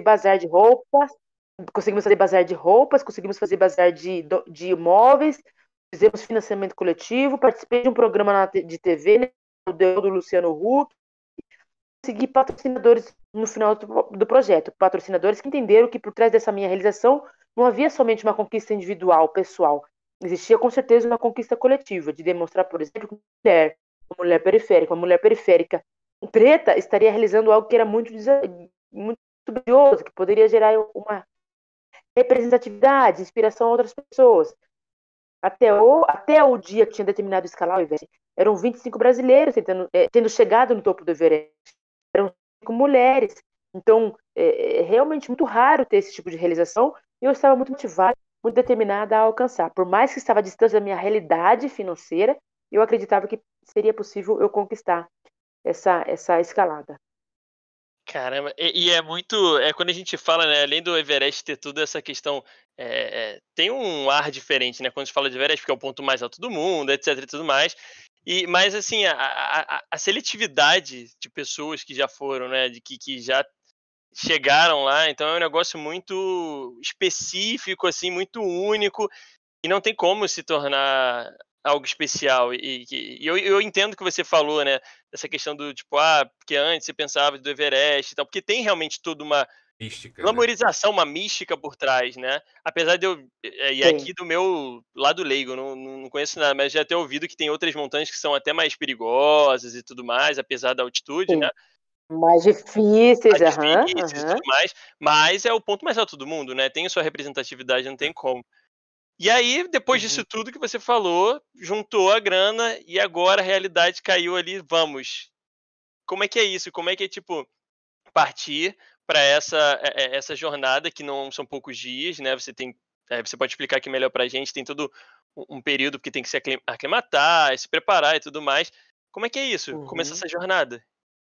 conseguimos fazer bazar de roupas, conseguimos fazer bazar de imóveis, fizemos financiamento coletivo, participei de um programa de TV, né, do Luciano Huck, consegui patrocinadores no final do projeto, patrocinadores que entenderam que por trás dessa minha realização não havia somente uma conquista individual, pessoal, existia com certeza uma conquista coletiva, de demonstrar, por exemplo, que uma mulher periférica preta estaria realizando algo que era muito brilhoso, que poderia gerar uma representatividade, inspiração a outras pessoas. Até o dia que tinha determinado o escalar, eram 25 brasileiros tendo chegado no topo do Everest. Eram 5 mulheres. Então, é realmente muito raro ter esse tipo de realização e eu estava muito motivada, muito determinada a alcançar. Por mais que estava distante da minha realidade financeira, eu acreditava que seria possível eu conquistar essa escalada. Caramba, e é muito. É quando a gente fala, né? Além do Everest ter toda essa questão. Tem um ar diferente, né? Quando a gente fala de Everest, porque é o ponto mais alto do mundo, etc e tudo mais. Mas, assim, a seletividade de pessoas que já foram, né? Que já chegaram lá, então é um negócio muito específico, assim, muito único. E não tem como se tornar algo especial. E eu entendo que você falou, né, dessa questão do tipo, porque antes você pensava do Everest e tal, porque tem realmente toda uma Mística, né? glamorização, uma mística por trás, né? Apesar de eu, e Tem. aqui do meu lado leigo, não conheço nada, mas já ter ouvido que tem outras montanhas que são até mais perigosas e tudo mais, apesar da altitude, né? Tem. Mais difíceis, Mais aham, difíceis e aham. tudo mais, mas é o ponto mais alto do mundo, né? Tem a sua representatividade, não tem como. E aí, depois disso Uhum. tudo que você falou, juntou a grana e agora a realidade caiu ali, vamos. Como é que é isso? Como é que é, tipo, partir para essa jornada que não são poucos dias, né? Você pode explicar aqui melhor pra gente, tem todo um período que tem que se aclimatar, se preparar e tudo mais. Como é que é isso? Começar Uhum. essa jornada?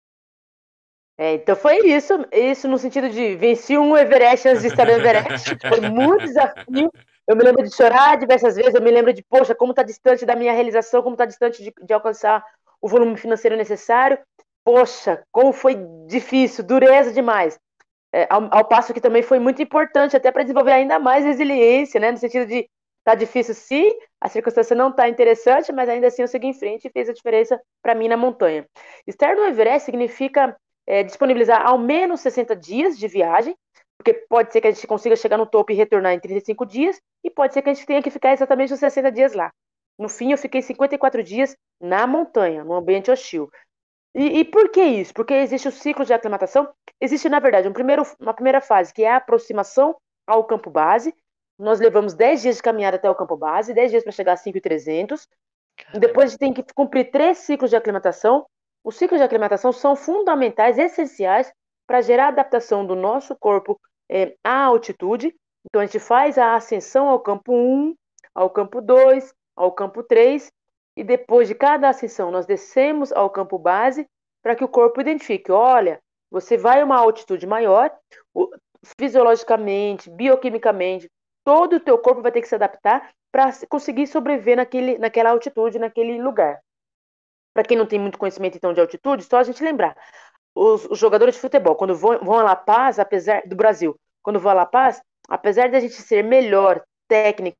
Então foi isso no sentido de venci um Everest antes de estar no Everest, foi muito desafio. Eu me lembro de chorar diversas vezes, eu me lembro de, poxa, como está distante da minha realização, como está distante de alcançar o volume financeiro necessário. Poxa, como foi difícil, dureza demais. Ao passo que também foi muito importante até para desenvolver ainda mais resiliência, né? No sentido de tá difícil sim, a circunstância não está interessante, mas ainda assim eu segui em frente e fez a diferença para mim na montanha. Estar no Everest significa disponibilizar ao menos 60 dias de viagem, porque pode ser que a gente consiga chegar no topo e retornar em 35 dias, e pode ser que a gente tenha que ficar exatamente os 60 dias lá. No fim, eu fiquei 54 dias na montanha, no ambiente hostil. E por que isso? Porque existe o ciclo de aclimatação. Existe, na verdade, uma primeira fase, que é a aproximação ao campo base. Nós levamos 10 dias de caminhada até o campo base, 10 dias para chegar a 5.300. Caramba. Depois a gente tem que cumprir 3 ciclos de aclimatação. Os ciclos de aclimatação são fundamentais, essenciais, para gerar a adaptação do nosso corpo à altitude. Então a gente faz a ascensão ao campo 1, ao campo 2, ao campo 3, e depois de cada ascensão nós descemos ao campo base para que o corpo identifique, olha, você vai a uma altitude maior, fisiologicamente, bioquimicamente, todo o teu corpo vai ter que se adaptar para conseguir sobreviver naquela altitude, naquele lugar. Para quem não tem muito conhecimento então de altitude, só a gente lembrar, os jogadores de futebol, quando vão a La Paz, apesar do Brasil, quando vão a La Paz, apesar de a gente ser melhor técnica,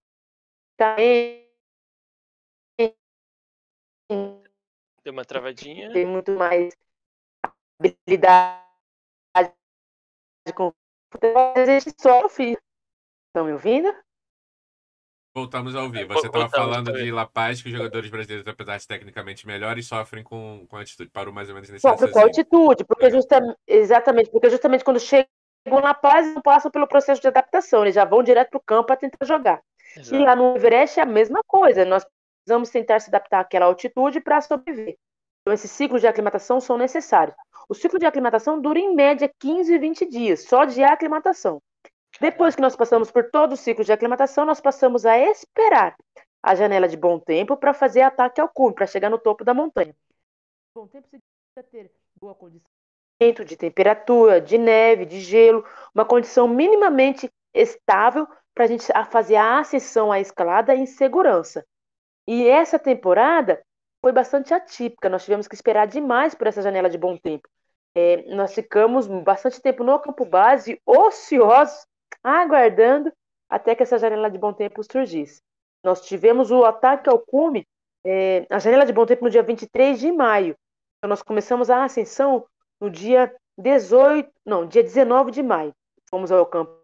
Deu uma travadinha. tem muito mais habilidade com o futebol, a gente só fica. Estão me ouvindo? Voltamos a ouvir. Você estava Voltamos, falando tá de La Paz, que os jogadores brasileiros, apesar de tecnicamente melhores, sofrem com altitude. Parou mais ou menos nesse Sofre com raciocínio. altitude, porque Legal. exatamente, porque justamente quando chegam na paz, não passam pelo processo de adaptação, eles já vão direto para o campo para tentar jogar. Exato. E lá no Everest é a mesma coisa, nós precisamos tentar se adaptar àquela altitude para sobreviver. Então, esses ciclos de aclimatação são necessários. O ciclo de aclimatação dura em média 15, 20 dias, só de aclimatação. Depois que nós passamos por todo o ciclo de aclimatação, nós passamos a esperar a janela de bom tempo para fazer ataque ao cume, para chegar no topo da montanha. Bom tempo significa ter boa condição de temperatura, de neve, de gelo, uma condição minimamente estável para a gente fazer a ascensão à escalada em segurança. E essa temporada foi bastante atípica, nós tivemos que esperar demais por essa janela de bom tempo. Nós ficamos bastante tempo no campo base, ociosos, aguardando até que essa janela de bom tempo surgisse. Nós tivemos o ataque ao cume, a janela de bom tempo no dia 23 de maio. Então, nós começamos a ascensão no dia 19 de maio. Fomos ao campo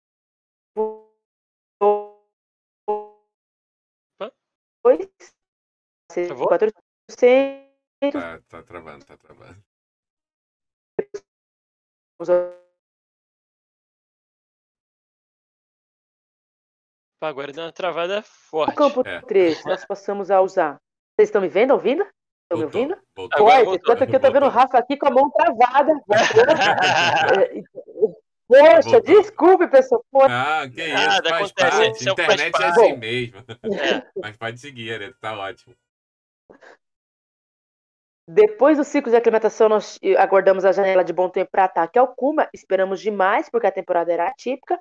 2, 400. Tá travando, tá travando. Agora deu uma travada No forte. campo 3, nós passamos a usar. Vocês estão me vendo, ouvindo? Estão me ouvindo? Voltou. Enquanto que eu tô vendo o Rafa aqui com a mão travada. Poxa, desculpe, pessoal. Ah, que isso, faz acontece, parte. Internet é assim mesmo. Mas pode seguir, Areto, tá ótimo. Depois do ciclo de aclimatação, nós aguardamos a janela de bom tempo para ataque ao cume. Esperamos demais, porque a temporada era atípica.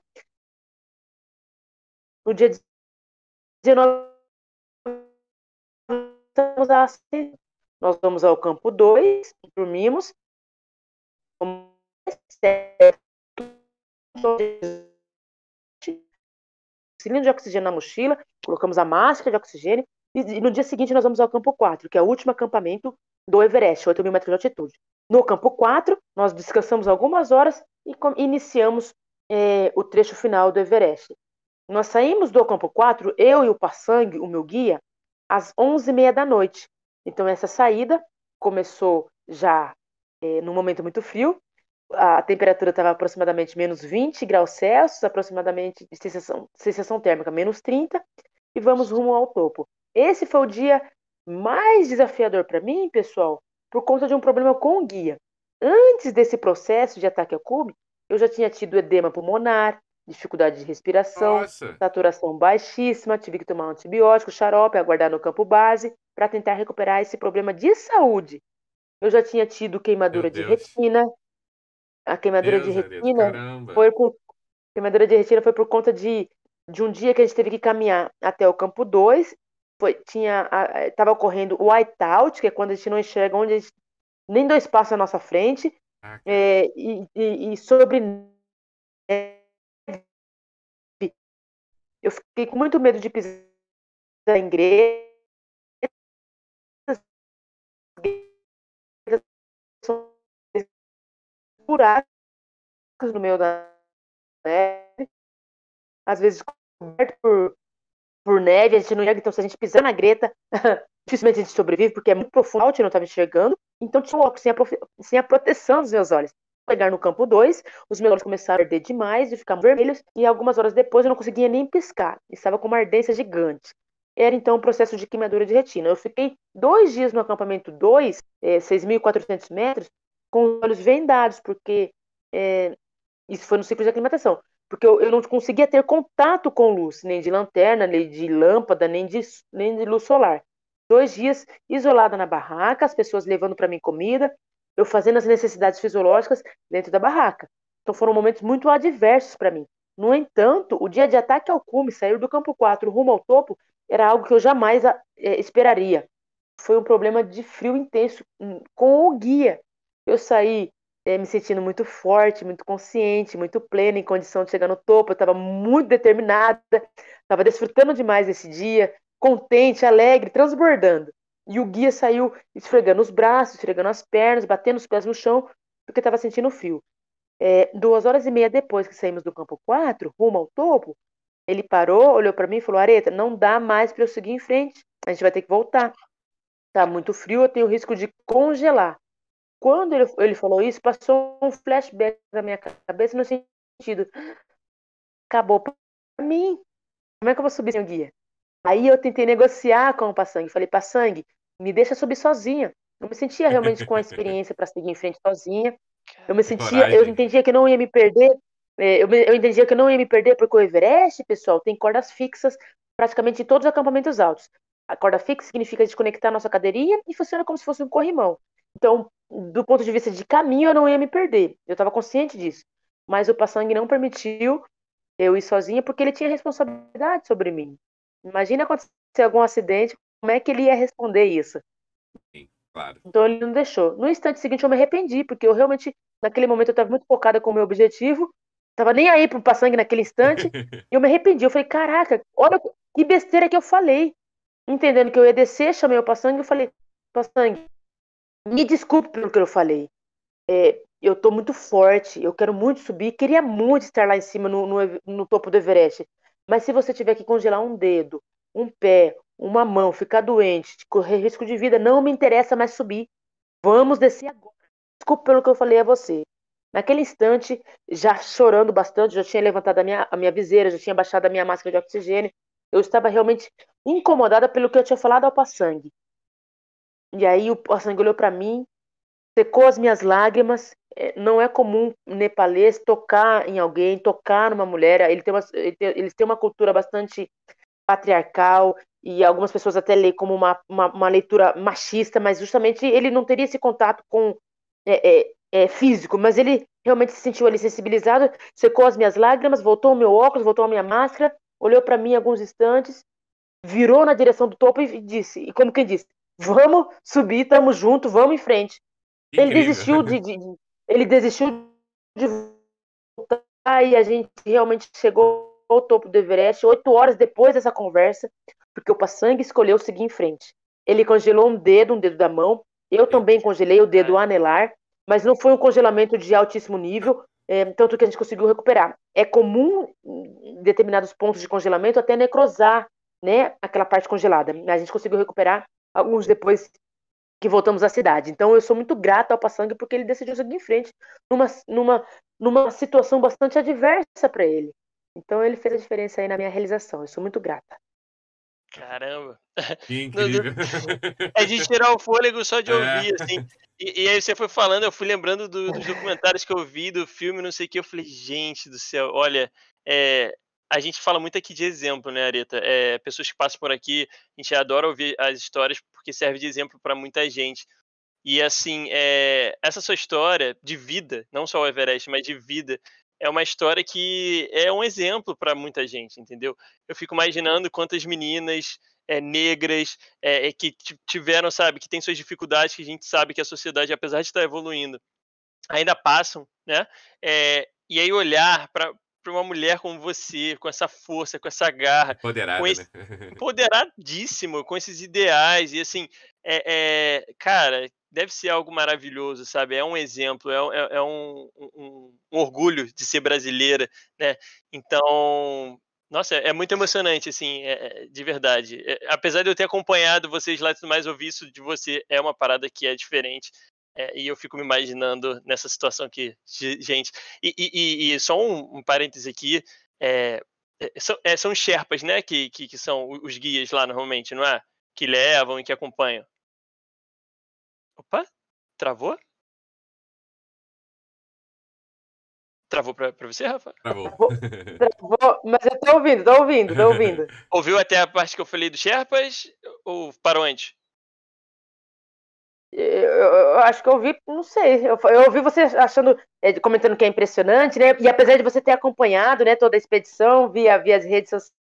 No dia 19, nós vamos ao campo 2, dormimos. Cilindro de oxigênio na mochila, colocamos a máscara de oxigênio e no dia seguinte nós vamos ao campo 4, que é o último acampamento do Everest, 8.000 metros de altitude. No campo 4, nós descansamos algumas horas e iniciamos o trecho final do Everest. Nós saímos do campo 4, eu e o Passang, o meu guia, às 11h30 da noite. Então essa saída começou já num momento muito frio. A temperatura estava aproximadamente menos 20 graus Celsius, aproximadamente de sensação térmica menos 30, e vamos rumo ao topo. Esse foi o dia mais desafiador para mim, pessoal, por conta de um problema com o guia. Antes desse processo de ataque ao cume, eu já tinha tido edema pulmonar, dificuldade de respiração, saturação baixíssima, tive que tomar um antibiótico, xarope, aguardar no campo base para tentar recuperar esse problema de saúde. Eu já tinha tido queimadura de retina. A queimadura de retina foi por conta de um dia que a gente teve que caminhar até o campo 2. Estava ocorrendo o whiteout, que é quando a gente não enxerga onde nem 2 passos à nossa frente. E sobre eu fiquei com muito medo de pisar em grelhas, buracos no meio da neve, às vezes coberto por neve, a gente não enxerga, então se a gente pisar na greta, dificilmente a gente sobrevive, porque é muito profundo, eu não estava enxergando, então tinha um óculos sem a proteção dos meus olhos. Chegar no campo 2, os meus olhos começaram a arder demais e ficar vermelhos, e algumas horas depois eu não conseguia nem piscar, estava com uma ardência gigante. Era então um processo de queimadura de retina. Eu fiquei 2 dias no acampamento 2, 6.400 metros, com os olhos vendados, porque isso foi no ciclo de aclimatação, porque eu não conseguia ter contato com luz, nem de lanterna, nem de lâmpada, nem de luz solar. 2 dias isolada na barraca, as pessoas levando para mim comida, eu fazendo as necessidades fisiológicas dentro da barraca. Então foram momentos muito adversos para mim. No entanto, o dia de ataque ao cume, sair do campo 4 rumo ao topo, era algo que eu jamais esperaria. Foi um problema de frio intenso com o guia. Eu saí me sentindo muito forte, muito consciente, muito plena, em condição de chegar no topo. Eu estava muito determinada, estava desfrutando demais esse dia, contente, alegre, transbordando. E o guia saiu esfregando os braços, esfregando as pernas, batendo os pés no chão, porque estava sentindo frio. 2 horas e meia depois que saímos do campo 4, rumo ao topo, ele parou, olhou para mim e falou: Areta, não dá mais para eu seguir em frente. A gente vai ter que voltar. Tá muito frio, eu tenho risco de congelar. Quando ele falou isso, passou um flashback na minha cabeça no sentido: acabou para mim. Como é que eu vou subir sem o guia? Aí eu tentei negociar com o Passangue. Falei: Passangue, me deixa subir sozinha. Eu me sentia realmente com a experiência para seguir em frente sozinha. Que Eu coragem. entendia que não ia me perder. Eu entendia que não ia me perder porque o Everest, pessoal, tem cordas fixas praticamente em todos os acampamentos altos. A corda fixa significa desconectar nossa cadeirinha e funciona como se fosse um corrimão. Então, do ponto de vista de caminho, eu não ia me perder. Eu estava consciente disso. Mas o Passangue não permitiu eu ir sozinha porque ele tinha responsabilidade sobre mim. Imagina acontecer algum acidente, como é que ele ia responder isso? Sim, claro. Então ele não deixou. No instante seguinte eu me arrependi, porque eu realmente, naquele momento, eu estava muito focada com o meu objetivo, estava nem aí pro Passangue naquele instante, e eu me arrependi. Eu falei: caraca, olha que besteira que eu falei. Entendendo que eu ia descer, chamei o Passangue e falei: Passangue, me desculpe pelo que eu falei. Eu tô muito forte, eu quero muito subir, queria muito estar lá em cima no topo do Everest. Mas se você tiver que congelar um dedo, um pé, uma mão, ficar doente, correr risco de vida, não me interessa mais subir. Vamos descer agora. Desculpa pelo que eu falei a você. Naquele instante, já chorando bastante, já tinha levantado a minha viseira, já tinha baixado a minha máscara de oxigênio. Eu estava realmente incomodada pelo que eu tinha falado ao Passangue. E aí o Passangue olhou para mim, secou as minhas lágrimas. Não é comum nepalês tocar em alguém, tocar numa mulher. Eles têm uma cultura bastante patriarcal e algumas pessoas até leem como uma leitura machista, mas justamente ele não teria esse contato com físico, mas ele realmente se sentiu ali sensibilizado, secou as minhas lágrimas, voltou o meu óculos, voltou a minha máscara, olhou para mim alguns instantes, virou na direção do topo e disse, e como quem disse: vamos subir, estamos juntos, vamos em frente. Que Ele incrível. desistiu ele desistiu de voltar e a gente realmente chegou ao topo do Everest 8 horas depois dessa conversa, porque o Passangue escolheu seguir em frente. Ele congelou um dedo da mão, eu Sim. também congelei o dedo anelar, mas não foi um congelamento de altíssimo nível, tanto que a gente conseguiu recuperar. É comum em determinados pontos de congelamento até necrosar, né, aquela parte congelada. A gente conseguiu recuperar alguns depois que voltamos à cidade. Então eu sou muito grata ao Passangue porque ele decidiu seguir em frente numa situação bastante adversa para ele. Então ele fez a diferença aí na minha realização. Eu sou muito grata. Caramba. Que Não, não, incrível. é de tirar o fôlego só de É. ouvir, assim. E aí você foi falando, eu fui lembrando dos documentários que eu vi, do filme, não sei o que, eu falei: "Gente do céu, olha, a gente fala muito aqui de exemplo, né, Areta, pessoas que passam por aqui, a gente adora ouvir as histórias, porque serve de exemplo para muita gente. E assim, essa sua história de vida, não só o Everest, mas de vida, é uma história que é um exemplo para muita gente, entendeu? Eu fico imaginando quantas meninas, negras, que tiveram, sabe, que têm suas dificuldades, que a gente sabe que a sociedade, apesar de estar evoluindo, ainda passam, né? E aí olhar para uma mulher como você, com essa força, com essa garra, com Empoderada, esse né? empoderadíssimo, com esses ideais e assim, cara, deve ser algo maravilhoso, sabe? É um exemplo, é um orgulho de ser brasileira, né? Então, nossa, é muito emocionante, assim, de verdade. Apesar de eu ter acompanhado vocês lá e tudo mais, ouvir isso de você é uma parada que é diferente. E eu fico me imaginando nessa situação aqui, gente. E só um parêntese aqui, são os Sherpas, né, que são os guias lá normalmente, não é? Que levam e que acompanham. Opa, travou? Travou pra você, Rafa? Travou. Mas eu tô ouvindo. Ouviu até a parte que eu falei dos Sherpas ou parou antes? Eu acho que eu ouvi, não sei. Eu ouvi você achando, comentando que é impressionante, né? E apesar de você ter acompanhado, né, toda a expedição via as redes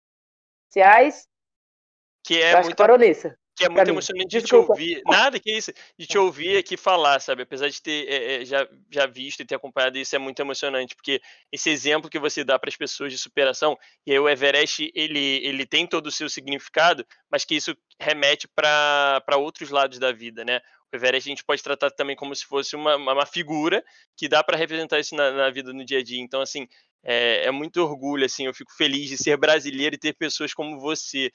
sociais, Que é eu acho que muito parou nisso. Que é Pra muito mim. emocionante de te Desculpa. ouvir. Nada, que isso. De te ouvir aqui falar, sabe? Apesar de ter já visto e ter acompanhado isso, é muito emocionante, porque esse exemplo que você dá para as pessoas de superação, e aí o Everest, ele tem todo o seu significado, mas que isso remete para outros lados da vida, né? O Everest a gente pode tratar também como se fosse uma figura que dá para representar isso na vida, no dia a dia. Então, assim, é muito orgulho, assim, eu fico feliz de ser brasileiro e ter pessoas como você.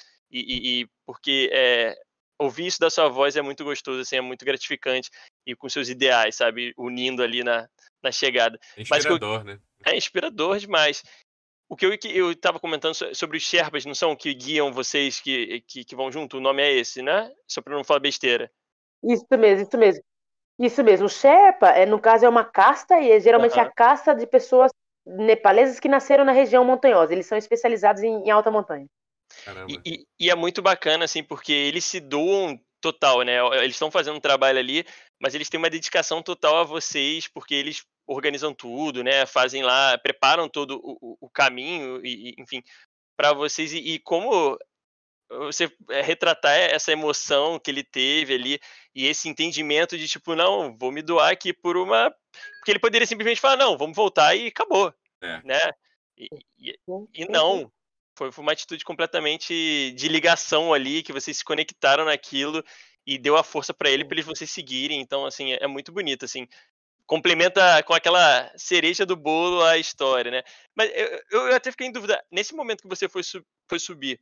Porque ouvir isso da sua voz é muito gostoso, assim, é muito gratificante e com seus ideais, sabe? Unindo ali na chegada. Mas Inspirador, né? é inspirador demais. O que eu estava comentando sobre os Sherpas, não são que guiam vocês que vão junto? O nome é esse, né? Só para não falar besteira. Isso mesmo, isso mesmo. Isso mesmo. O Sherpa, no caso, é uma casta e geralmente é a Aham. casta de pessoas nepaleses que nasceram na região montanhosa. Eles são especializados em alta montanha. Caramba. E é muito bacana, assim, porque eles se doam total, né? Eles estão fazendo um trabalho ali, mas eles têm uma dedicação total a vocês, porque eles organizam tudo, né? Fazem lá, preparam todo o caminho, enfim, para vocês. E como você retratar essa emoção que ele teve ali e esse entendimento de tipo, não, vou me doar aqui por uma. Porque ele poderia simplesmente falar, não, vamos voltar e acabou, É. né? E, e- Sim, e sim, sim. não, foi uma atitude completamente de ligação ali, que vocês se conectaram naquilo e deu a força para ele, para eles vocês seguirem. Então, assim, é muito bonito, assim. Complementa com aquela cereja do bolo a história, né? Mas eu até fiquei em dúvida, nesse momento que você foi subir,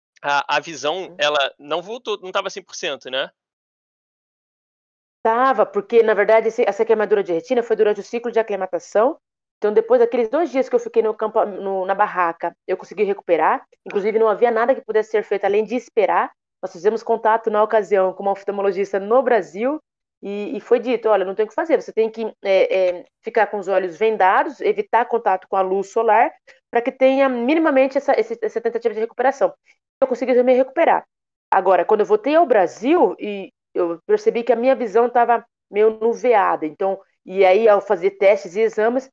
a visão, ela não voltou, não estava 100%, né? Tava, porque na verdade essa queimadura de retina foi durante o ciclo de aclimatação. Então, depois daqueles 2 dias que eu fiquei no campo, na barraca, eu consegui recuperar. Inclusive, não havia nada que pudesse ser feito além de esperar. Nós fizemos contato na ocasião com uma oftalmologista no Brasil e foi dito: olha, não tem o que fazer, você tem que ficar com os olhos vendados, evitar contato com a luz solar, para que tenha minimamente essa tentativa de recuperação. Eu consegui me recuperar. Agora, quando eu voltei ao Brasil e eu percebi que a minha visão estava meio nuveada. Então, e aí ao fazer testes e exames,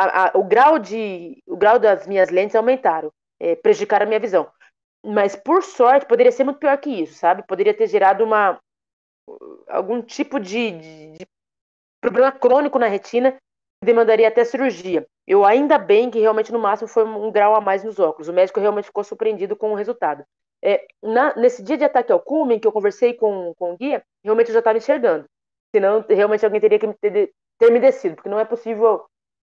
o grau das minhas lentes aumentaram, prejudicaram a minha visão. Mas por sorte, poderia ser muito pior que isso, sabe? Poderia ter gerado algum tipo de problema crônico na retina que demandaria até cirurgia. Eu ainda bem que realmente no máximo foi um grau a mais nos óculos. O médico realmente ficou surpreendido com o resultado. Nesse dia de ataque ao cume, que eu conversei com o guia, realmente eu já estava enxergando. Senão, realmente alguém teria que ter me descido, porque não é possível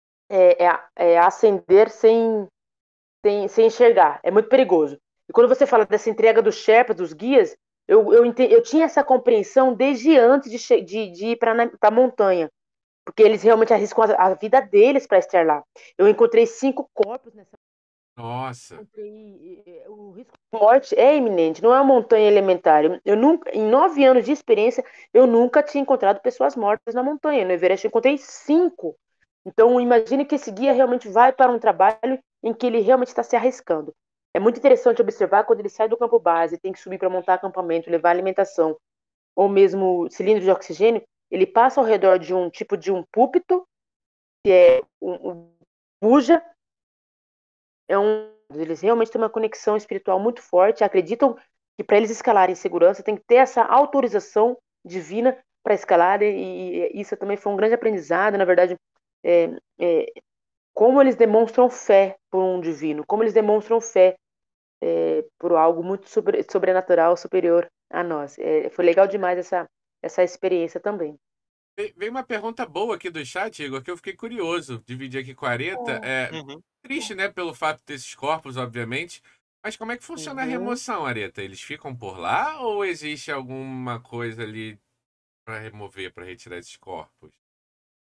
acender sem enxergar. É muito perigoso. E quando você fala dessa entrega dos Sherpas, dos guias, eu tinha essa compreensão desde antes de ir para a montanha, porque eles realmente arriscam a vida deles para estar lá. Eu encontrei 5 corpos nessa. Nossa. O risco de morte é iminente, não é uma montanha elementar. Eu nunca, em 9 anos de experiência, eu nunca tinha encontrado pessoas mortas na montanha. No Everest eu encontrei 5. Então, imagine que esse guia realmente vai para um trabalho em que ele realmente está se arriscando. É muito interessante observar quando ele sai do campo base, tem que subir para montar acampamento, levar alimentação, ou mesmo cilindro de oxigênio, ele passa ao redor de um tipo de um púlpito, um buja, eles realmente têm uma conexão espiritual muito forte, acreditam que para eles escalarem em segurança tem que ter essa autorização divina para escalar, e isso também foi um grande aprendizado, na verdade, é, é, como eles demonstram fé por um divino, como eles demonstram fé por algo muito sobrenatural, superior a nós. Foi legal demais essa experiência também. Veio uma pergunta boa aqui do chat, Igor, que eu fiquei curioso. Dividir aqui 40. É Uhum. triste, né, pelo fato desses corpos, obviamente. Mas como é que funciona a Uhum. remoção, Areta? Eles ficam por lá ou existe alguma coisa ali para remover, para retirar esses corpos?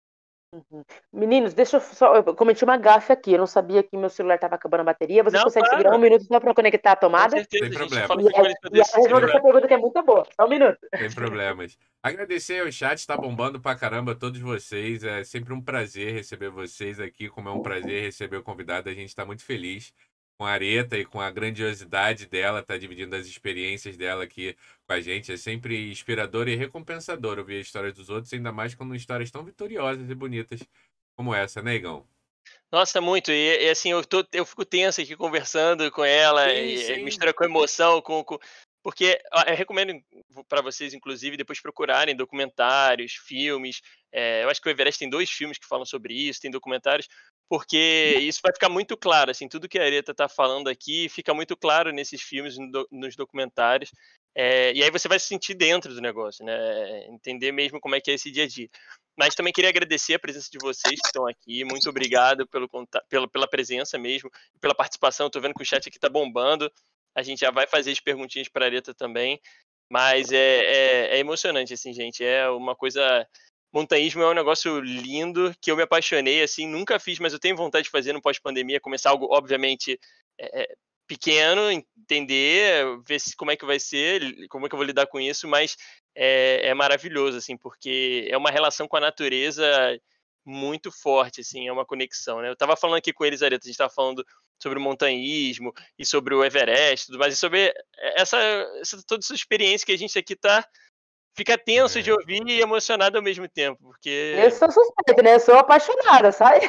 Uhum. Meninos, deixa eu só. Eu cometi uma gafe aqui. Eu não sabia que meu celular estava acabando a bateria. Vocês Não, conseguem segurar um claro, minuto só para conectar a com tomada? certeza, Sem a gente fala problemas. E aqui aí, quando e aí isso, eu sem respondo essa problema. pergunta que é muito boa. Só um minuto. Sem problemas. Agradecer ao chat, está bombando pra caramba todos vocês. É sempre um prazer receber vocês aqui, como é um prazer receber o convidado. A gente está muito feliz com a Areta e com a grandiosidade dela, tá dividindo as experiências dela aqui com a gente. É sempre inspirador e recompensador ouvir a história dos outros, ainda mais quando histórias tão vitoriosas e bonitas como essa, né, Igão? Nossa, muito. E assim, eu fico tenso aqui conversando com ela, Sim, e sim. mistura com emoção, porque eu recomendo para vocês, inclusive, depois procurarem documentários, filmes. Eu acho que o Everest tem 2 filmes que falam sobre isso, tem documentários, porque isso vai ficar muito claro, assim, tudo que a Areta está falando aqui fica muito claro nesses filmes, nos documentários. E aí você vai se sentir dentro do negócio, né? Entender mesmo como é que é esse dia a dia. Mas também queria agradecer a presença de vocês que estão aqui. Muito obrigado pela presença mesmo, pela participação. Estou vendo que o chat aqui está bombando. A gente já vai fazer as perguntinhas para a Areta também. Mas é emocionante, assim, gente. É uma coisa. Montanhismo é um negócio lindo que eu me apaixonei, assim, nunca fiz, mas eu tenho vontade de fazer no pós-pandemia, começar algo, obviamente, pequeno, entender, ver como é que vai ser, como é que eu vou lidar com isso, mas é maravilhoso, assim, porque é uma relação com a natureza muito forte, assim, é uma conexão, né? Eu estava falando aqui com eles, Areta, a gente estava falando sobre o montanhismo e sobre o Everest, tudo mais, e sobre toda essa experiência que a gente aqui fica tenso de É. ouvir e emocionado ao mesmo tempo, Eu porque sou suspeita, né? Eu sou apaixonada, sabe?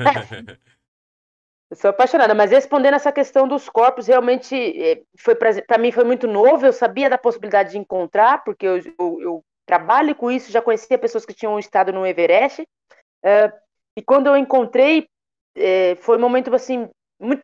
Eu sou apaixonada, mas respondendo essa questão dos corpos, realmente foi para mim foi muito novo. Eu sabia da possibilidade de encontrar, porque eu trabalho com isso, já conhecia pessoas que tinham estado no Everest. E quando eu encontrei, foi um momento assim, muito,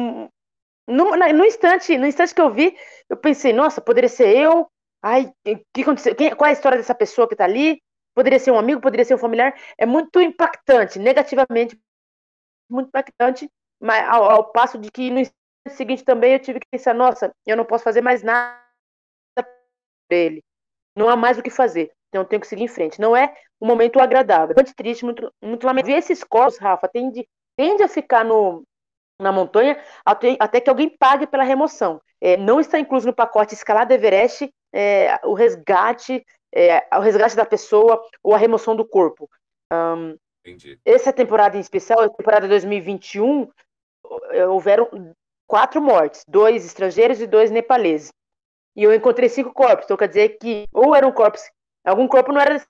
no instante que eu vi, eu pensei, nossa, poderia ser eu. Ai, o que aconteceu? Qual é a história dessa pessoa que está ali? Poderia ser um amigo, poderia ser um familiar. É muito impactante, negativamente muito impactante, mas ao passo de que no instante seguinte também eu tive que pensar, nossa, eu não posso fazer mais nada por ele. Não há mais o que fazer. Então eu tenho que seguir em frente. Não é um momento agradável. É muito triste, muito lamentável. Ver esses corpos, Rafa, tende a ficar na montanha até que alguém pague pela remoção. Não está incluso no pacote escalada Everest o resgate da pessoa ou a remoção do corpo. Entendi. Essa temporada em especial, a temporada 2021, houveram 4 mortes, 2 estrangeiros e 2 nepaleses. E eu encontrei 5 corpos, então quer dizer que ou eram corpos, algum corpo não era dessa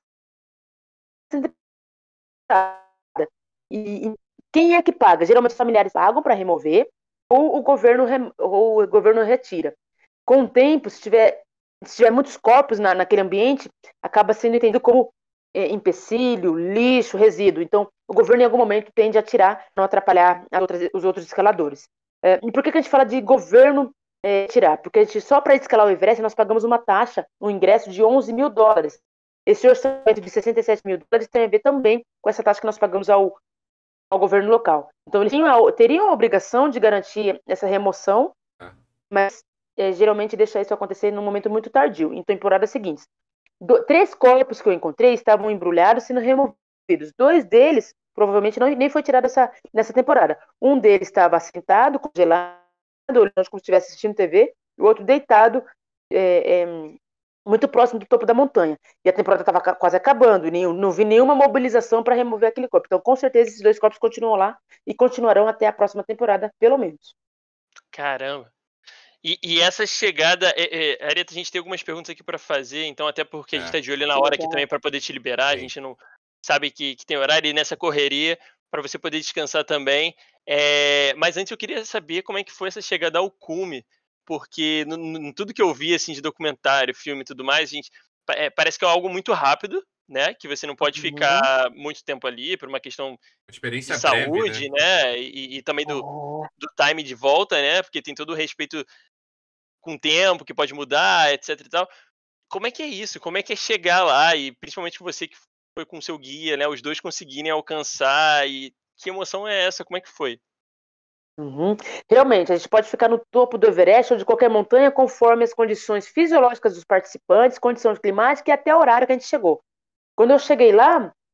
temporada. E quem é que paga? Geralmente os familiares pagam para remover ou o governo retira. Com o tempo, se tiver muitos corpos naquele ambiente, acaba sendo entendido como empecilho, lixo, resíduo. Então, o governo em algum momento tende a tirar, não atrapalhar os outros escaladores. E por que a gente fala de governo tirar? Porque a gente, só para escalar o Everest nós pagamos uma taxa, um ingresso de US$ 11.000. Esse orçamento de US$ 67.000 tem a ver também com essa taxa que nós pagamos ao governo local. Então, eles teriam a obrigação de garantir essa remoção, Ah, mas geralmente deixar isso acontecer num momento muito tardio, em temporadas seguintes. 3 corpos que eu encontrei estavam embrulhados sendo removidos. 2 deles provavelmente nem foi tirado nessa temporada. Um deles estava sentado, congelado, olhando como se estivesse assistindo TV, e o outro deitado, muito próximo do topo da montanha. E a temporada estava quase acabando, e não vi nenhuma mobilização para remover aquele corpo. Então, com certeza, esses 2 corpos continuam lá e continuarão até a próxima temporada, pelo menos. caramba. E essa chegada, Areta, a gente tem algumas perguntas aqui para fazer, então até porque a gente está de olho na hora aqui também para poder te liberar, a sim. gente não sabe que tem horário e nessa correria para você poder descansar também. Mas antes eu queria saber como é que foi essa chegada ao cume, porque tudo que eu vi assim de documentário, filme e tudo mais, parece que é algo muito rápido, né? Que você não pode ficar muito tempo ali por uma questão Uma de experiência breve, né? saúde, né? E também do time de volta, né? Porque tem todo o respeito com o tempo, que pode mudar, etc e tal. Como é que é isso? Como é que é chegar lá e principalmente você que foi com o seu guia, né, os 2 conseguirem alcançar e que emoção é essa? Como é que foi? Uhum. Realmente, a gente pode ficar no topo do Everest ou de qualquer montanha conforme as condições fisiológicas dos participantes, condições climáticas e até o horário que a gente chegou. Quando eu cheguei lá,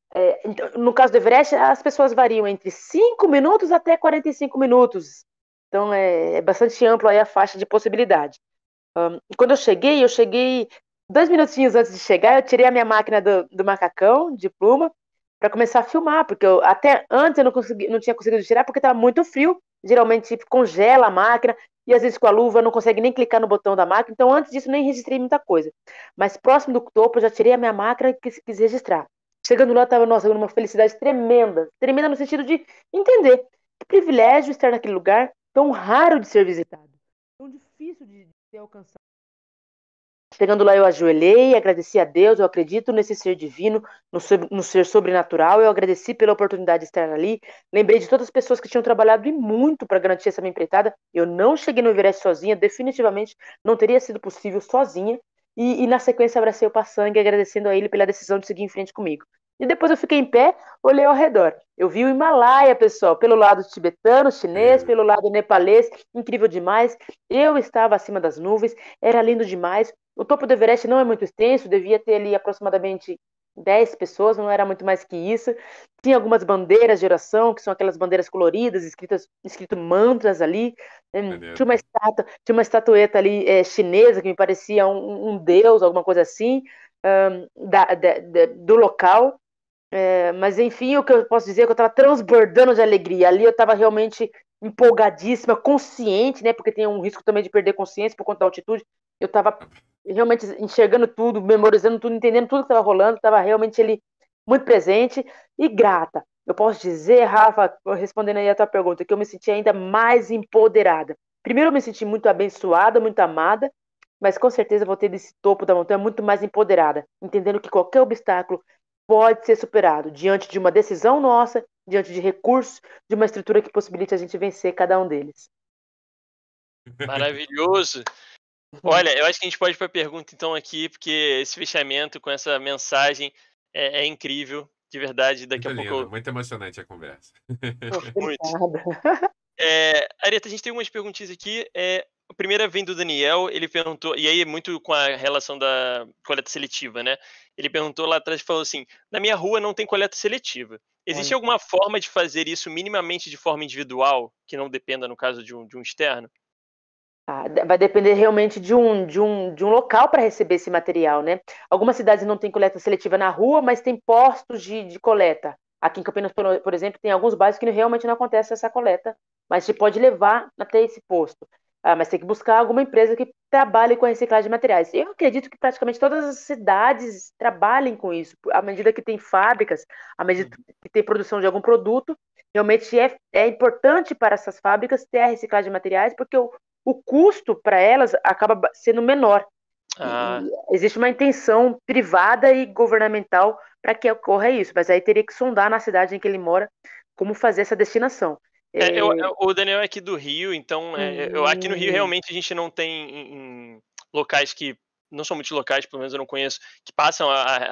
Então, no caso do Everest, as pessoas variam entre 5 minutos até 45 minutos. Então, é bastante amplo aí a faixa de possibilidade. E quando eu cheguei 2 minutinhos antes de chegar, eu tirei a minha máquina do macacão, de pluma, para começar a filmar, porque até antes eu não tinha conseguido tirar porque estava muito frio. Geralmente congela a máquina, e às vezes com a luva não consegue nem clicar no botão da máquina. Então, antes disso, nem registrei muita coisa. Mas próximo do topo, eu já tirei a minha máquina e quis registrar. Chegando lá, estava, nossa, numa felicidade tremenda. Tremenda no sentido de entender que privilégio estar naquele lugar tão raro de ser visitado, tão difícil de ser alcançado. Chegando lá, eu ajoelhei, agradeci a Deus, eu acredito nesse ser divino, no ser sobrenatural, eu agradeci pela oportunidade de estar ali, lembrei de todas as pessoas que tinham trabalhado e muito para garantir essa minha empreitada. Eu não cheguei no Everest sozinha, definitivamente não teria sido possível sozinha, e na sequência abracei o Passang, agradecendo a ele pela decisão de seguir em frente comigo. E depois eu fiquei em pé, olhei ao redor. Eu vi o Himalaia, pessoal, pelo lado tibetano, chinês, pelo lado nepalês, incrível demais. Eu estava acima das nuvens, era lindo demais. O topo do Everest não é muito extenso, devia ter ali aproximadamente 10 pessoas, não era muito mais que isso. Tinha algumas bandeiras de oração, que são aquelas bandeiras coloridas, escrito mantras ali. Maneiro. Tinha uma estatueta ali chinesa, que me parecia um deus, alguma coisa assim, do local. Mas enfim, o que eu posso dizer é que eu estava transbordando de alegria. Ali eu estava realmente empolgadíssima, consciente, né? Porque tem um risco também de perder consciência por conta da altitude. Eu estava realmente enxergando tudo, memorizando tudo, entendendo tudo que estava rolando. Estava realmente ali muito presente e grata. Eu posso dizer, Rafa, respondendo aí a tua pergunta, que eu me senti ainda mais empoderada. Primeiro, eu me senti muito abençoada, muito amada, mas com certeza vou ter desse topo da montanha muito mais empoderada, entendendo que qualquer obstáculo pode ser superado diante de uma decisão nossa, diante de recursos, de uma estrutura que possibilite a gente vencer cada um deles. Maravilhoso. Olha, eu acho que a gente pode ir para a pergunta então aqui, porque esse fechamento com essa mensagem é incrível, de verdade. Daqui Muito a pouco lindo, muito emocionante a conversa. muito. Obrigada. Areta, a gente tem algumas perguntinhas aqui. A primeira vem do Daniel, ele perguntou, e aí é muito com a relação da coleta seletiva, né? Ele perguntou lá atrás e falou assim: na minha rua não tem coleta seletiva. Existe Olha. alguma forma de fazer isso minimamente de forma individual, que não dependa, no caso, de um externo? Vai depender realmente de um local para receber esse material, né? Algumas cidades não têm coleta seletiva na rua, mas tem postos de coleta. Aqui em Campinas, por exemplo, tem alguns bairros que realmente não acontece essa coleta, mas você pode levar até esse posto. Mas tem que buscar alguma empresa que trabalhe com a reciclagem de materiais. Eu acredito que praticamente todas as cidades trabalhem com isso. À medida que tem fábricas, à medida que tem produção de algum produto, realmente é importante para essas fábricas ter a reciclagem de materiais, porque o custo para elas acaba sendo menor. Ah, E existe uma intenção privada e governamental para que ocorra isso, mas aí teria que sondar na cidade em que ele mora como fazer essa destinação. o Daniel é aqui do Rio, então aqui no Rio Hum, realmente a gente não tem locais que, não são muitos locais, pelo menos eu não conheço, que passam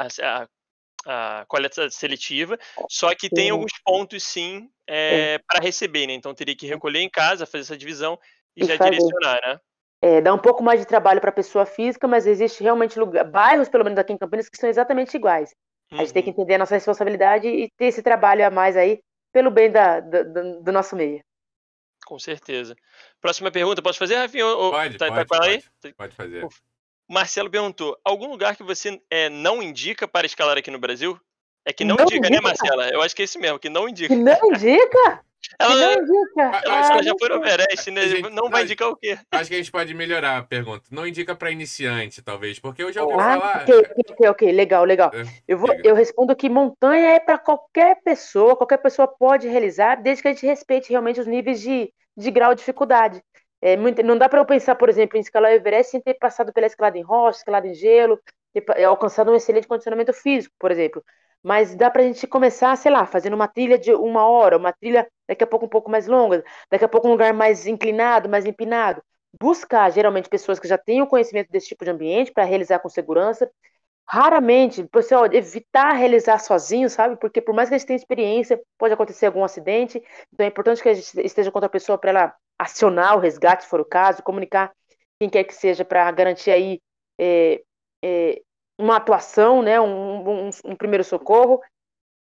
a coleta seletiva, só que tem sim, alguns pontos sim é, para receber, né? Então teria que recolher em casa, fazer essa divisão e e já fazer. direcionar, né? Dá um pouco mais de trabalho para a pessoa física, mas existe realmente bairros, pelo menos aqui em Campinas, que são exatamente iguais. A gente tem que Uhum, entender a nossa responsabilidade e ter esse trabalho a mais aí pelo bem do nosso meio. com certeza. Próxima pergunta, posso fazer, Rafinha? Pode, Tá pode, com ela aí? pode. Pode fazer. O Marcelo perguntou: algum lugar que você não indica para escalar aqui no Brasil? É que não Não indica, né, indica? Marcela? Eu acho que é esse mesmo, que não Que indica. não indica? Que não Ela, indica? Acho que ela já Não foi no sei. Everest, né? a gente, Não não, vai indicar o quê? acho que a gente pode melhorar a pergunta. Não indica para iniciante, talvez, porque eu já ouvi Ok, falar. ok, legal, legal. Diga. Eu respondo que montanha é para qualquer pessoa pode realizar, desde que a gente respeite realmente os níveis de grau de dificuldade. Não dá para eu pensar, por exemplo, em escalar o Everest sem ter passado pela escalada em rocha, escalada em gelo, alcançado um excelente condicionamento físico, por exemplo. Mas dá para a gente começar, sei lá, fazendo uma trilha de 1 hora, uma trilha daqui a pouco um pouco mais longa, daqui a pouco um lugar mais inclinado, mais empinado. Buscar geralmente pessoas que já tenham conhecimento desse tipo de ambiente para realizar com segurança. Raramente, pessoal, evitar realizar sozinho, sabe? Porque por mais que a gente tenha experiência, pode acontecer algum acidente. Então é importante que a gente esteja com outra pessoa para ela acionar o resgate, se for o caso, comunicar quem quer que seja para garantir aí é, é, uma atuação, né? Um primeiro socorro.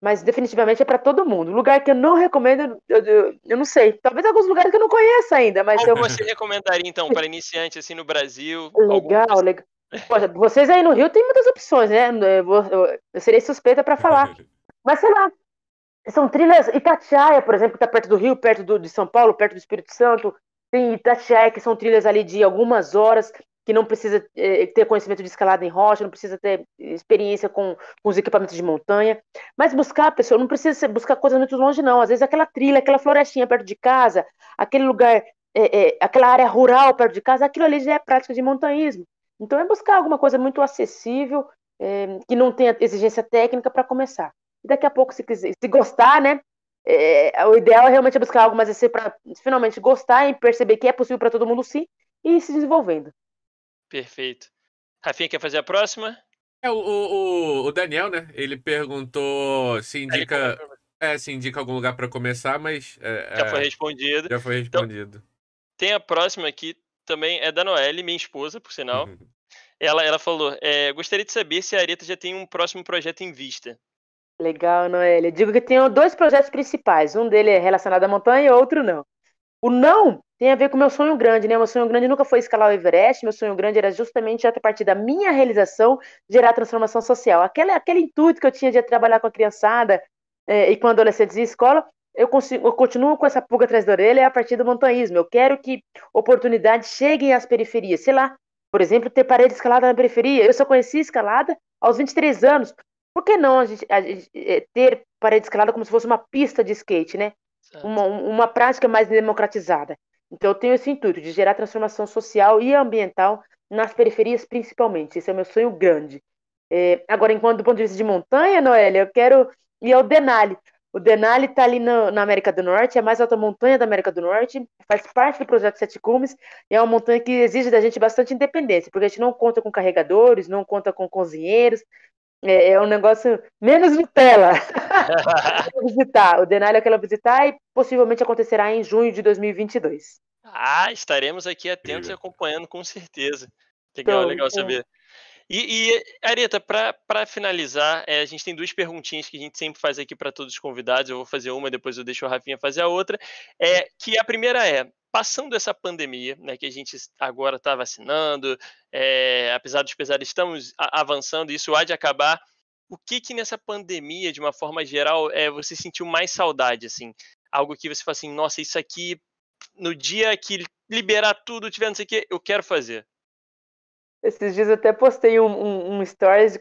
mas definitivamente é para todo mundo. Lugar que eu não recomendo, eu não sei. Talvez alguns lugares que eu não conheço ainda, mas Qual você recomendaria, então, para iniciante assim no Brasil? Legal, legal. Poxa, vocês aí no Rio tem muitas opções, né? Eu serei suspeita para falar. Mas sei lá, são trilhas. Itatiaia, por exemplo, que está perto do Rio, perto de São Paulo, perto do Espírito Santo. Tem Itatiaia, que são trilhas ali de algumas horas, que não precisa ter conhecimento de escalada em rocha, não precisa ter experiência com os equipamentos de montanha. Mas buscar, pessoal, não precisa buscar coisas muito longe, não. Às vezes aquela trilha, aquela florestinha perto de casa, aquele lugar, aquela área rural perto de casa, aquilo ali já é prática de montanhismo. Então é buscar alguma coisa muito acessível, que não tenha exigência técnica para começar. E daqui a pouco, se gostar, né? O ideal é realmente buscar algo mais assim para finalmente gostar e perceber que é possível para todo mundo sim e ir se desenvolvendo. Perfeito. Rafinha, quer fazer a próxima? O Daniel, né? Ele perguntou se indica, se indica algum lugar para começar, mas Já foi respondido. já foi respondido. Então, tem a próxima aqui, também é da Noelle, minha esposa, por sinal. Ela falou, gostaria de saber se a Areta já tem um próximo projeto em vista. Legal, Noelle. Eu digo que tenho 2 projetos principais. Um dele é relacionado à montanha e outro não. O não tem a ver com o meu sonho grande, né? Meu sonho grande nunca foi escalar o Everest. Meu sonho grande era justamente, a partir da minha realização, gerar transformação social. Aquele intuito que eu tinha de trabalhar com a criançada e com adolescentes em escola, eu continuo com essa pulga atrás da orelha a partir do montanhismo. Eu quero que oportunidades cheguem às periferias. Sei lá, por exemplo, ter parede escalada na periferia. Eu só conheci escalada aos 23 anos. Por que não a gente ter parede escalada como se fosse uma pista de skate, né? Uma prática mais democratizada. Então, eu tenho esse intuito de gerar transformação social e ambiental nas periferias, principalmente. Esse é o meu sonho grande. Agora, enquanto do ponto de vista de montanha, Noélia, eu quero ir ao Denali. O Denali está ali na América do Norte, é a mais alta montanha da América do Norte, faz parte do projeto Sete Cumes, e é uma montanha que exige da gente bastante independência, porque a gente não conta com carregadores, não conta com cozinheiros, é um negócio menos Nutella. Visitar. O Denali eu quero visitar e possivelmente acontecerá em junho de 2022. Estaremos aqui atentos e Incrível. acompanhando com certeza. Legal saber. E Areta, para finalizar, a gente tem 2 perguntinhas que a gente sempre faz aqui para todos os convidados. Eu vou fazer uma, depois eu deixo o Rafinha fazer a outra. Que a primeira passando essa pandemia, né, que a gente agora está vacinando, apesar dos pesares, estamos avançando, isso há de acabar. O que nessa pandemia, de uma forma geral, você sentiu mais saudade, assim? Algo que você fala assim, nossa, isso aqui, no dia que liberar tudo, tiver não sei o que, eu quero fazer. Esses dias eu até postei um stories.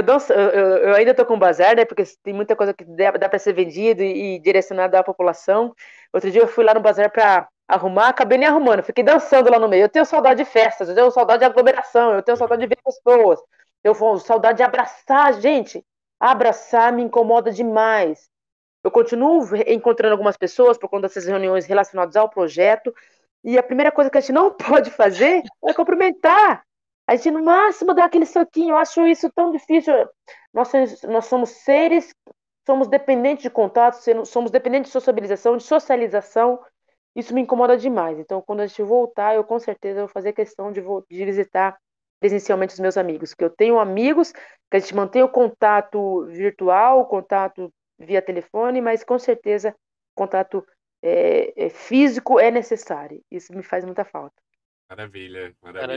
Eu ainda tô com o bazar, né? Porque tem muita coisa que dá para ser vendido e direcionado à população. Outro dia eu fui lá no bazar para arrumar, acabei nem arrumando, fiquei dançando lá no meio. Eu tenho saudade de festas, eu tenho saudade de aglomeração, eu tenho saudade de ver pessoas, eu tenho saudade de abraçar, gente. Abraçar me incomoda demais. Eu continuo encontrando algumas pessoas por conta dessas reuniões relacionadas ao projeto. E a primeira coisa que a gente não pode fazer é cumprimentar. A gente, no máximo, dá aquele soquinho. Eu acho isso tão difícil. Nós somos seres, somos dependentes de contato, somos dependentes de sociabilização, de socialização. Isso me incomoda demais. Então, quando a gente voltar, eu com certeza vou fazer questão de visitar presencialmente os meus amigos. Porque eu tenho amigos que a gente mantém o contato virtual, o contato via telefone, mas com certeza contato físico é necessário. Isso me faz muita falta. Maravilha.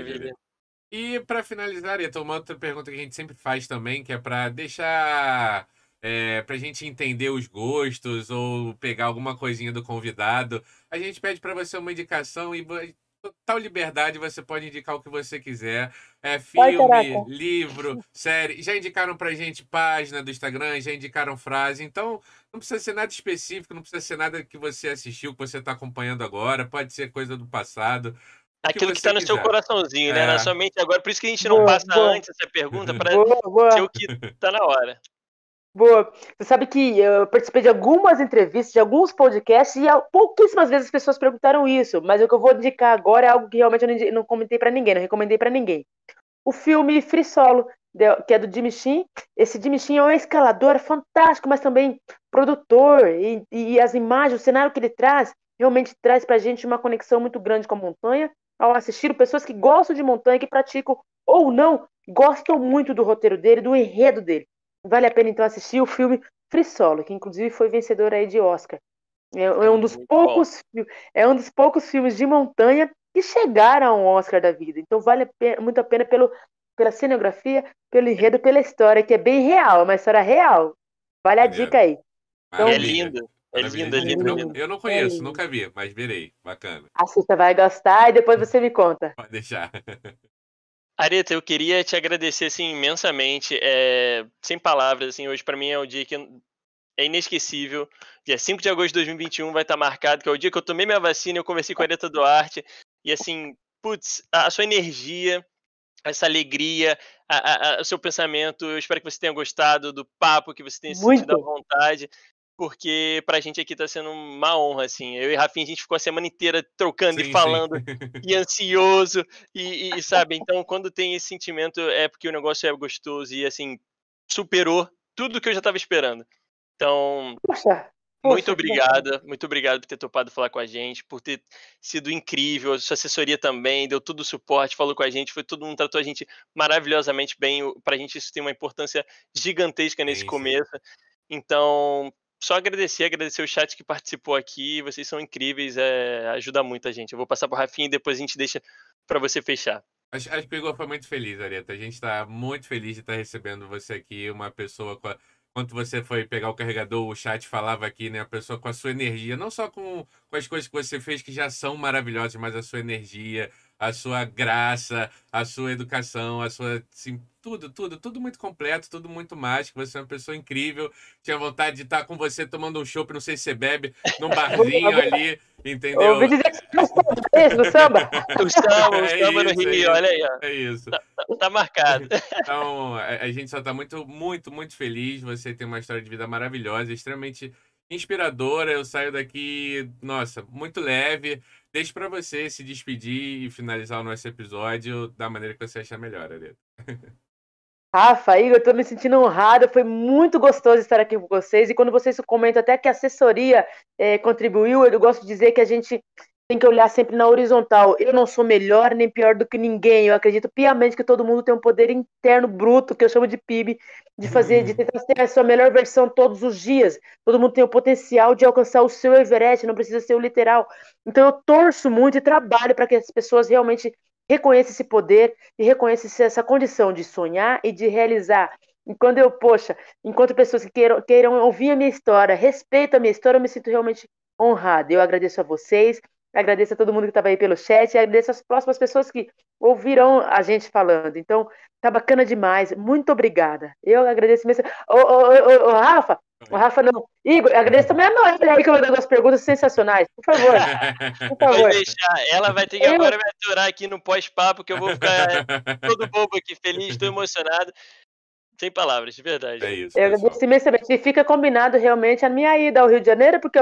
E para finalizar, Eto, uma outra pergunta que a gente sempre faz também, que é para deixar para a gente entender os gostos ou pegar alguma coisinha do convidado. A gente pede para você uma indicação e total liberdade, você pode indicar o que você quiser. Filme, livro, série. Já indicaram pra gente página do Instagram, já indicaram frase. Então, não precisa ser nada específico, não precisa ser nada que você assistiu, que você está acompanhando agora. Pode ser coisa do passado. Aquilo que está no seu coraçãozinho, né? Na sua mente agora. Por isso que a gente não passa antes essa pergunta, para ser o que está na hora. Boa. Você sabe que eu participei de algumas entrevistas, de alguns podcasts, e pouquíssimas vezes as pessoas perguntaram isso, mas o que eu vou indicar agora é algo que realmente eu não comentei para ninguém, não recomendei para ninguém. O filme Free Solo, que é do Jimmy Sheen. Esse Jimmy Sheen é um escalador fantástico, mas também produtor, e as imagens, o cenário que ele traz, realmente traz pra gente uma conexão muito grande com a montanha, ao assistir pessoas que gostam de montanha, que praticam ou não, gostam muito do roteiro dele, do enredo dele. Vale a pena, então, assistir o filme Free Solo, que inclusive foi vencedor aí de Oscar. É um dos Muito poucos, é um dos poucos filmes de montanha que chegaram ao Oscar da vida. Então vale muito a pena pela cenografia, pelo enredo, pela história, que é bem real, é uma história real. Vale a dica Maneiro. aí. É Maravilha. lindo. É Maravilha. lindo, é lindo, é lindo. Eu não É conheço, lindo. nunca vi, mas verei. Bacana. Assista, vai gostar e depois você me conta. Pode deixar. Areta, eu queria te agradecer assim, imensamente. Sem palavras, assim, hoje para mim é um dia que é inesquecível. Dia 5 de agosto de 2021 vai estar marcado, que é o dia que eu tomei minha vacina, eu conversei com a Areta Duarte. E assim, putz, a sua energia, essa alegria, o seu pensamento, eu espero que você tenha gostado do papo, que você tenha se sentido à Muito. vontade, porque pra gente aqui tá sendo uma honra, assim. Eu e Rafinha, a gente ficou a semana inteira trocando e Sim, sim. falando, e ansioso, sabe, então quando tem esse sentimento é porque o negócio é gostoso e, assim, superou tudo que eu já tava esperando. Então, Poxa, muito poxa, que bacana. muito obrigado por ter topado falar com a gente, por ter sido incrível, a sua assessoria também, deu todo o suporte, falou com a gente, todo mundo tratou a gente maravilhosamente bem, pra gente isso tem uma importância gigantesca nesse Sim, sim. começo. Então, só agradecer o chat que participou aqui, vocês são incríveis, ajuda muito a gente. Eu vou passar pro Rafinha e depois a gente deixa pra você fechar. Acho que o Igor foi muito feliz, Areta. A gente está muito feliz de estar recebendo você aqui, uma pessoa quando você foi pegar o carregador, o chat falava aqui, né? A pessoa com a sua energia, não só com as coisas que você fez que já são maravilhosas, mas a sua energia, a sua graça, a sua educação, a sua. Assim, tudo muito completo, tudo muito mágico. Você é uma pessoa incrível. Tinha vontade de estar com você tomando um chopp, não sei se você bebe, num barzinho ali, Eu ouvi entendeu? dizer que você é do samba. O samba É no isso, é Rio, olha isso. aí, ó. É isso. Tá marcado. Então, a gente só está muito, muito, muito feliz. Você tem uma história de vida maravilhosa, extremamente inspiradora. Eu saio daqui, nossa, muito leve. Deixo para você se despedir e finalizar o nosso episódio da maneira que você achar melhor, Areta. Rafa, Igor, eu tô me sentindo honrada, foi muito gostoso estar aqui com vocês, e quando vocês comentam até que a assessoria contribuiu, eu gosto de dizer que a gente tem que olhar sempre na horizontal. Eu não sou melhor nem pior do que ninguém, eu acredito piamente que todo mundo tem um poder interno bruto, que eu chamo de PIB, de tentar ser a sua melhor versão todos os dias. Todo mundo tem o potencial de alcançar o seu Everest, não precisa ser o literal. Então eu torço muito e trabalho para que as pessoas realmente reconheçam esse poder e reconheçam essa condição de sonhar e de realizar. Enquanto pessoas que queiram ouvir a minha história, respeitam a minha história, eu me sinto realmente honrada. Eu agradeço a vocês, agradeço a todo mundo que estava aí pelo chat, e agradeço às próximas pessoas que ouvirão a gente falando. Então, tá bacana demais. Muito obrigada. Eu agradeço mesmo. Rafa, o Rafa não. Igor, agradeço também a Noelle aí que mandou as perguntas sensacionais. Por favor, por Pode favor. deixar. Ela vai ter que agora me aturar aqui no pós-papo, que eu vou ficar todo bobo aqui, feliz, tô emocionado. Sem palavras, de verdade. É isso, Eu pessoal. agradeço imensamente. E fica combinado realmente a minha ida ao Rio de Janeiro, porque